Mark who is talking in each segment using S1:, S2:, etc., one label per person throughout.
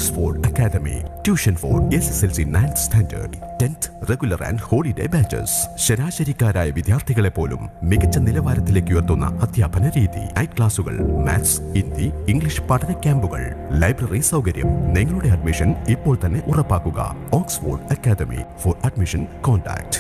S1: Oxford Academy. Tuition for SSLC 9th Standard, 10th Regular and Holiday Batches. ശരാശരിക്കാരായ വിദ്യാർത്ഥികളെ പോലും മികച്ച നിലവാരത്തിലേക്ക് ഉയർത്തുന്ന അധ്യാപന രീതി. നൈറ്റ് ക്ലാസുകൾ, മാത്സ്, ഹിന്ദി, ഇംഗ്ലീഷ് പഠന ക്യാമ്പുകൾ, ലൈബ്രറി സൗകര്യം. നിങ്ങളുടെ അഡ്മിഷൻ ഇപ്പോൾ തന്നെ ഉറപ്പാക്കുക. Oxford academy. For admission contact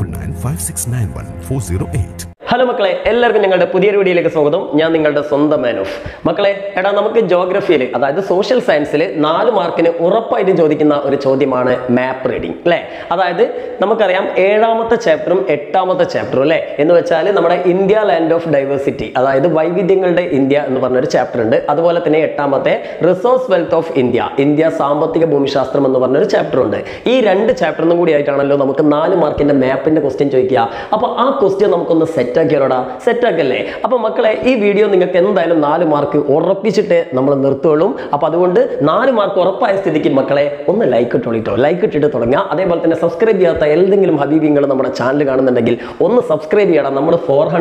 S1: 9956914008.
S2: Hello മക്കളെ, എല്ലാവർക്കും ഞങ്ങളുടെ പുതിയൊരു വീഡിയോയിലേക്ക് സ്വാഗതം. ഞാൻ നിങ്ങളുടെ സ്വന്തം മാനോഫ്. മക്കളെ, നമുക്ക് ജോഗ്രഫിയിൽ, അതായത് സോഷ്യൽ സയൻസിൽ 4 മാർക്കിന് ഉറപ്പായിട്ട് ചോദിക്കുന്ന ഒരു ചോദ്യമാണ് മാപ്പ് റീഡിംഗ്, അല്ലേ? അതായത് നമുക്കറിയാം 7ാമത്തെ ചാപ്റ്ററും 8ാമത്തെ ചാപ്റ്ററും, അല്ലേ? എന്ന് വെച്ചാൽ നമ്മുടെ ഇന്ത്യ ലാൻഡ് ഓഫ് ഡൈവേഴ്സിറ്റി, അതായത് വൈവിധ്യങ്ങളുടെ ഇന്ത്യ എന്ന് പറഞ്ഞൊരു ചാപ്റ്റർ ഉണ്ട്. അതുപോലെ തന്നെ 8ാമത്തെ resource wealth of India, India സാമ്പത്തിക ഭൂമിശാസ്ത്രം എന്ന് പറഞ്ഞൊരു ചാപ്റ്റർ ഉണ്ട്. ഈ 2 ചാപ്റ്ററിനും കൂടി ആയിട്ടാണല്ലോ നമുക്ക് 4 മാർക്കിന്റെ മാപ്പിന്റെ ക്വസ്റ്റ്യൻ ചോദിക്കുക. അപ്പോൾ ആ ക്വസ്റ്റ്യൻ നമുക്കൊന്ന് സെറ്റ് ആക്കല്ലേ? അപ്പൊ മക്കളെ, ഈ വീഡിയോ നിങ്ങൾക്ക് എന്തായാലും 4 മാർക്ക് ഉറപ്പിച്ചിട്ട് നമ്മൾ നിർത്തുള്ളൂ. അപ്പൊ അതുകൊണ്ട് 4 മാർക്ക് ഉറപ്പായ സ്ഥിതിക്ക് മക്കളെ ഒന്ന് ലൈക്ക് ഇട്ടോളിട്ടോ, ലൈക്ക് ഇട്ടിട്ട് തുടങ്ങുക. അതേപോലെ തന്നെ സബ്സ്ക്രൈബ് ചെയ്യാത്ത ഏതെങ്കിലും ഹബീബിങ്ങൾ നമ്മുടെ ചാനൽ കാണുന്നുണ്ടെങ്കിൽ ഒന്ന് സബ്സ്ക്രൈബ് ചെയ്യണം. നമ്മൾ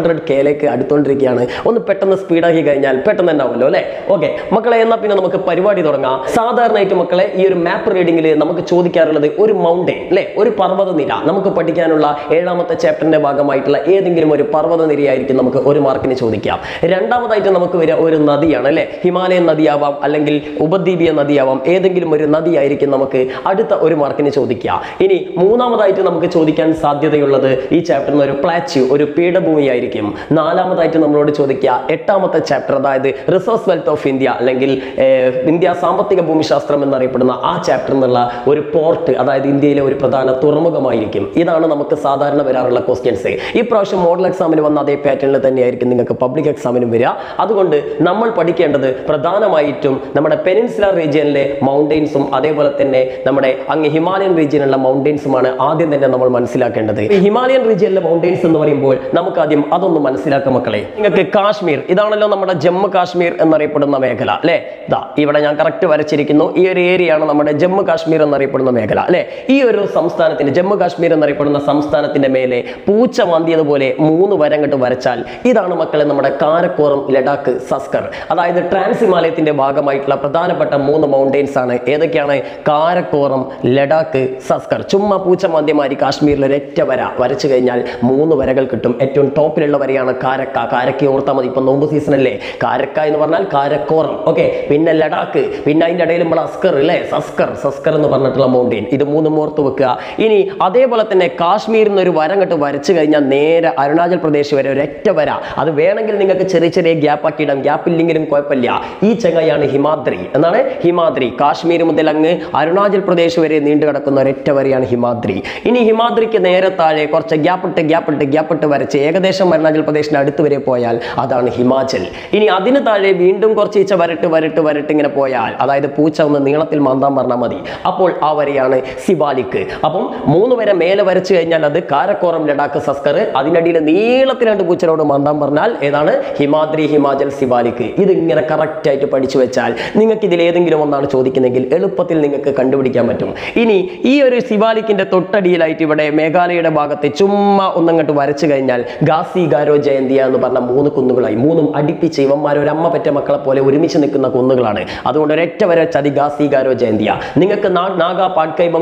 S2: 400K അടുത്തോണ്ടിരിക്കുകയാണ്. ഒന്ന് പെട്ടെന്ന് സ്പീഡാക്കി കഴിഞ്ഞാൽ പെട്ടെന്ന് തന്നെ ആവുമല്ലോ, അല്ലേ? ഓക്കെ മക്കളെ, എന്നാൽ പിന്നെ നമുക്ക് പരിപാടി തുടങ്ങാം. സാധാരണയായിട്ട് മക്കളെ, ഈ ഒരു മാപ്പ് റീഡിംഗിൽ നമുക്ക് ചോദിക്കാറുള്ളത് ഒരു മൗണ്ടെയിൻ, അല്ലെ? ഒരു പർവ്വതനിര. നമുക്ക് പഠിക്കാനുള്ള 7ാമത്തെ ചാപ്റ്ററിന്റെ ഭാഗമായിട്ടുള്ള ഏതെങ്കിലും ഒരു പർവ്വതനിരയായിരിക്കും നമുക്ക് 1 മാർക്കിന് ചോദിക്കാം. രണ്ടാമതായിട്ട് നമുക്ക് വരിക ഒരു നദിയാണ്, അല്ലെ? ഹിമാലയൻ നദിയാവാം, അല്ലെങ്കിൽ ഉപദ്വീപീയ നദിയാവാം. ഏതെങ്കിലും ഒരു നദിയായിരിക്കും നമുക്ക് അടുത്ത 1 മാർക്കിന് ചോദിക്കുക. ഇനി മൂന്നാമതായിട്ട് നമുക്ക് ചോദിക്കാൻ സാധ്യതയുള്ളത് ഈ ചാപ്റ്ററിന് ഒരു പ്ലാറ്റ്യൂ, ഒരു പീഠഭൂമിയായിരിക്കും. 4ാമതായിട്ട് നമ്മളോട് ചോദിക്കുക 8ാമത്തെ ചാപ്റ്റർ, അതായത് റിസോഴ്സ് വെൽത്ത് ഓഫ് ഇന്ത്യ, അല്ലെങ്കിൽ ഇന്ത്യ സാമ്പത്തിക ഭൂമിശാസ്ത്രം എന്നറിയപ്പെടുന്ന ആ ചാപ്റ്റർ എന്നുള്ള ഒരു പോർട്ട്, അതായത് ഇന്ത്യയിലെ ഒരു പ്രധാന തുറമുഖമായിരിക്കും. ഇതാണ് നമുക്ക് സാധാരണ വരാറുള്ള ക്വസ്റ്റ്യൻസ്. ഈ പ്രാവശ്യം മോഡൽ എക്സാമിന് വന്ന അതേ പാറ്റേണിൽ തന്നെയായിരിക്കും നിങ്ങൾക്ക് പബ്ലിക് എക്സാമിനും വരിക. അതുകൊണ്ട് നമ്മൾ പഠിക്കേണ്ടത് പ്രധാനമായിട്ടും നമ്മുടെ പെനിൻസുലർ റീജിയനിലെ മൗണ്ടെയിൻസും അതേപോലെ തന്നെ നമ്മുടെ അങ്ങ് ഹിമാലയൻ റീജിയനിലുള്ള മൗണ്ടെയിൻസുമാണ് ആദ്യം തന്നെ നമ്മൾ മനസ്സിലാക്കേണ്ടത്. ഈ ഹിമാലയൻ റീജിയനിലെ മൗണ്ടെയിൻസ് എന്ന് പറയുമ്പോൾ നമുക്ക് ആദ്യം അതൊന്ന് മനസ്സിലാക്കാം മക്കളെ. നിങ്ങൾക്ക് കാശ്മീർ, ഇതാണല്ലോ നമ്മുടെ ജമ്മു കാശ്മീർ എന്നറിയപ്പെടുന്ന മേഖല, അല്ലെ? ഇതാ ഇവിടെ ഞാൻ കറക്റ്റ് വരച്ചിരിക്കുന്നു. ഈ ഒരു ഏരിയയാണ് നമ്മുടെ ജമ്മു കാശ്മീർ എന്നറിയപ്പെടുന്ന മേഖല, അല്ലെ? ഈ ഒരു സംസ്ഥാനത്തിന്റെ, ജമ്മു കാശ്മീർ എന്നറിയപ്പെടുന്ന സംസ്ഥാനത്തിന്റെ മേലെ പൂച്ച മാന്തിയതുപോലെ 3 വര അങ്ങോട്ട് വരച്ചാൽ ഇതാണ് മക്കളെ നമ്മുടെ കാരക്കോറം, ലഡാക്ക്, സസ്കർ. അതായത് ട്രാൻസ് ഹിമാലയത്തിന്റെ ഭാഗമായിട്ടുള്ള പ്രധാനപ്പെട്ട 3 മൗണ്ടെയിൻസ് ആണ്. ഏതൊക്കെയാണ്? കാരക്കോറം, ലഡാക്ക്, സസ്കർ. ചുമ്മാ പൂച്ച മാന്യമാരി കാശ്മീരിൽ ഒരൊറ്റ വര വരച്ചു കഴിഞ്ഞാൽ 3 വരകൾ കിട്ടും. ഏറ്റവും ടോപ്പിലുള്ള വരയാണ് കാരക്ക. കാരക്ക ഓർത്താൽ മതി, ഇപ്പൊ നോമ്പ് സീസൺ അല്ലേ? കാരക്ക എന്ന് പറഞ്ഞാൽ കാരക്കോറം, ഓക്കെ. പിന്നെ ലഡാക്ക്, പിന്നെ അതിന്റെ ഇടയിൽ നമ്മൾ അസ്കർ, അല്ലേ? സസ്കർ എന്ന് പറഞ്ഞിട്ടുള്ള മൗണ്ടെയിൻ. ഇത് 3 ഓർത്ത് വെക്കുക. ഇനി അതേപോലെ തന്നെ കാശ്മീരിൽ നിന്ന് ഒരു വര അങ്ങോട്ട് വരച്ചു കഴിഞ്ഞാൽ നേരെ അരുണാചൽ പ്രദേശ് വരെ ഒരൊറ്റ വര. അത് വേണമെങ്കിൽ നിങ്ങൾക്ക് ചെറിയ ചെറിയ ഗ്യാപ്പ് ആക്കിയിടാം, ഗ്യാപ്പ് ഇല്ലെങ്കിലും കുഴപ്പമില്ല. ഈ ചങ്ങയാണ് ഹിമാദ്രി. എന്നാണ് ഹിമാദ്രി. കാശ്മീർ മുതൽ അങ്ങ് അരുണാചൽ പ്രദേശ് വരെ നീണ്ടു കിടക്കുന്ന ഒരൊറ്റ വരയാണ് ഹിമാദ്രി. ഇനി ഹിമാദ്രിക്ക് നേരെ താഴെ കുറച്ച് ഗ്യാപ്പിട്ട് വരച്ച് ഏകദേശം അരുണാചൽ പ്രദേശിന്റെ അടുത്ത് വരെ പോയാൽ അതാണ് ഹിമാചൽ. ഇനി അതിന് താഴെ വീണ്ടും കുറച്ച് വരട്ട് ഇങ്ങനെ പോയാൽ, അതായത് പൂച്ച ഒന്ന് നീളത്തിൽ മാന്താൻ പറഞ്ഞാൽ മതി, അപ്പോൾ ആ വരയാണ് സിവാലിക്. അപ്പം 3 വര മേലെ വരച്ചു കഴിഞ്ഞാൽ അത് കാരക്കോറം, ലഡാക്ക്, സസ്കർ. അതിനടിയിൽ നീളത്തിലായിട്ട് പൂച്ചനോട് മാന്താൻ പറഞ്ഞാൽ ഏതാണ്? ഹിമാദ്രി, ഹിമാചൽ, സിവാലിക്. ഇത് ഇങ്ങനെ കറക്റ്റ് ആയിട്ട് പഠിച്ചു വെച്ചാൽ നിങ്ങൾക്ക് ഇതിൽ ഏതെങ്കിലും ഒന്നാണ് ചോദിക്കുന്നെങ്കിൽ എളുപ്പത്തിൽ നിങ്ങൾക്ക് കണ്ടുപിടിക്കാൻ പറ്റും. ഇനി ഈ ഒരു സിവാലിക്കിന്റെ തൊട്ടടിയിലായിട്ട് ഇവിടെ മേഘാലയയുടെ ഭാഗത്ത് ചുമ്മാ ഒന്നങ്ങോട്ട് വരച്ചു കഴിഞ്ഞാൽ ഗാസി, ഗാരോ, ജയന്തിയ എന്ന് പറഞ്ഞ 3 കുന്നുകളായി. 3ഉം അടുപ്പിച്ച് ഇവന്മാർ ഒരു അമ്മ പറ്റ മക്കളെ പോലെ ഒരുമിച്ച് നിൽക്കുന്ന കുന്നുകളാണ്. അതുകൊണ്ട് ഒരൊറ്റ വര ചതി ഗാസി, ഗാരോ, ജയന്തിയ. നിങ്ങൾക്ക് നാഗ, പാട്കൈബം,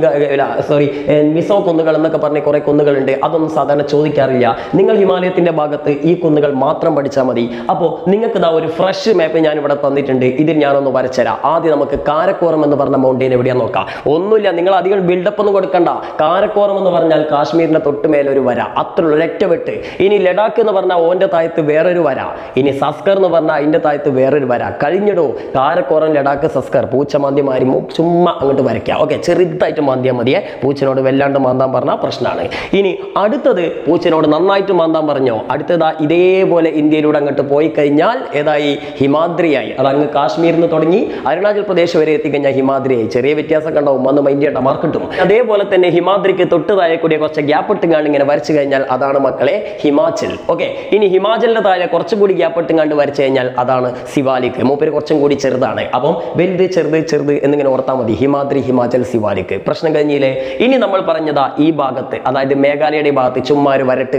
S2: മിസോ കുന്നുകൾ എന്നൊക്കെ പറഞ്ഞ കുറെ കുന്നുകളുണ്ട്. അതൊന്നും സാധാരണ ചോദിക്കാറില്ല. നിങ്ങൾ ഹിമാലയത്തിന്റെ ഭാഗത്ത് ഈ കുന്നുകൾ മാത്രം പഠിച്ചാൽ മതി. അപ്പോൾ നിങ്ങൾക്ക് ഇതാ ഒരു ഫ്രഷ് മാപ്പ് ഞാൻ ഇവിടെ തന്നിട്ടുണ്ട്. ഇതിൽ ഞാനൊന്ന് വരച്ചുതരാം. ആദ്യം നമുക്ക് കാരക്കോറം എന്ന് പറഞ്ഞ മൗണ്ടെയിൻ എവിടെയാന്ന് നോക്കാം. ഒന്നുമില്ല, നിങ്ങൾ അധികം ബിൽഡപ്പ് ഒന്നും കൊടുക്കണ്ട. കാരക്കോറം എന്ന് പറഞ്ഞാൽ കാശ്മീരിന്റെ തൊട്ട് മേലൊരു വര, അത്രയുള്ള ഒരൊറ്റ വെട്ട്. ഇനി ലഡാക്ക് എന്ന് പറഞ്ഞാൽ ഓന്റെ താഴത്ത് വേറൊരു വര. ഇനി സസ്കർ എന്ന് പറഞ്ഞാൽ അതിന്റെ താഴത്ത് വേറൊരു വര. കഴിഞ്ഞിടോ കാരക്കോറം, ലഡാക്ക്, സസ്കർ. പൂച്ച മാന്തിമാരി ചുമ്മാ അങ്ങോട്ട് വരയ്ക്കുക, ഓക്കെ. ചെറുതായിട്ട് മാന്തിയാൽ മതിയെ. പൂച്ചനോട് വല്ലാണ്ട് മാന്താൻ പറഞ്ഞാൽ പ്രശ്നമാണ്. ഇനി അടുത്തത് പൂച്ചനോട് നന്നായിട്ട് മാന്താൻ പറഞ്ഞോ. അടുത്തതാ ഇതേപോലെ ഇന്ത്യയിലൂടെ അങ്ങോട്ട് പോയി കഴിഞ്ഞാൽ ഏതായി? ഹിമാദ്രിയായി. അത് അങ്ങ് കാശ്മീരിൽ നിന്ന് തുടങ്ങി അരുണാചൽ പ്രദേശ് വരെ എത്തിക്കഴിഞ്ഞാൽ ഹിമാദ്രിയായി. ചെറിയ വ്യത്യാസം കണ്ടാവും, വന്ന് മൈൻഡ് ചെയ്യേണ്ട, മാർക്ക് കിട്ടും. അതേപോലെ തന്നെ ഹിമാദ്രിക്ക് തൊട്ട് താഴെ കൂടിയ കുറച്ച് ഗ്യാപ്പ് ഇട്ടുകാണ്ട് ഇങ്ങനെ വരച്ചു കഴിഞ്ഞാൽ അതാണ് മക്കളെ ഹിമാചൽ, ഓക്കെ. ഇനി ഹിമാചലിന്റെ താഴെ കുറച്ചുകൂടി ഗ്യാപ്പ് ഇട്ടുകാണ്ട് വരച്ചു കഴിഞ്ഞാൽ അതാണ് സിവാലിക്. മൂപ്പര് കുറച്ചും കൂടി ചെറുതാണ്. അപ്പം വലുത് ചെറുത് എന്നിങ്ങനെ ഓർത്താൽ മതി. ഹിമാദ്രി, ഹിമാചൽ, സിവാലിക്. പ്രശ്നം കഴിഞ്ഞില്ലേ? ഇനി നമ്മൾ പറഞ്ഞതാ ഈ ഭാഗത്ത്, അതായത് മേഘാലയയുടെ ഭാഗത്ത് ചുമ്മാ ഒരു വരട്ട് കഴിഞ്ഞാൽ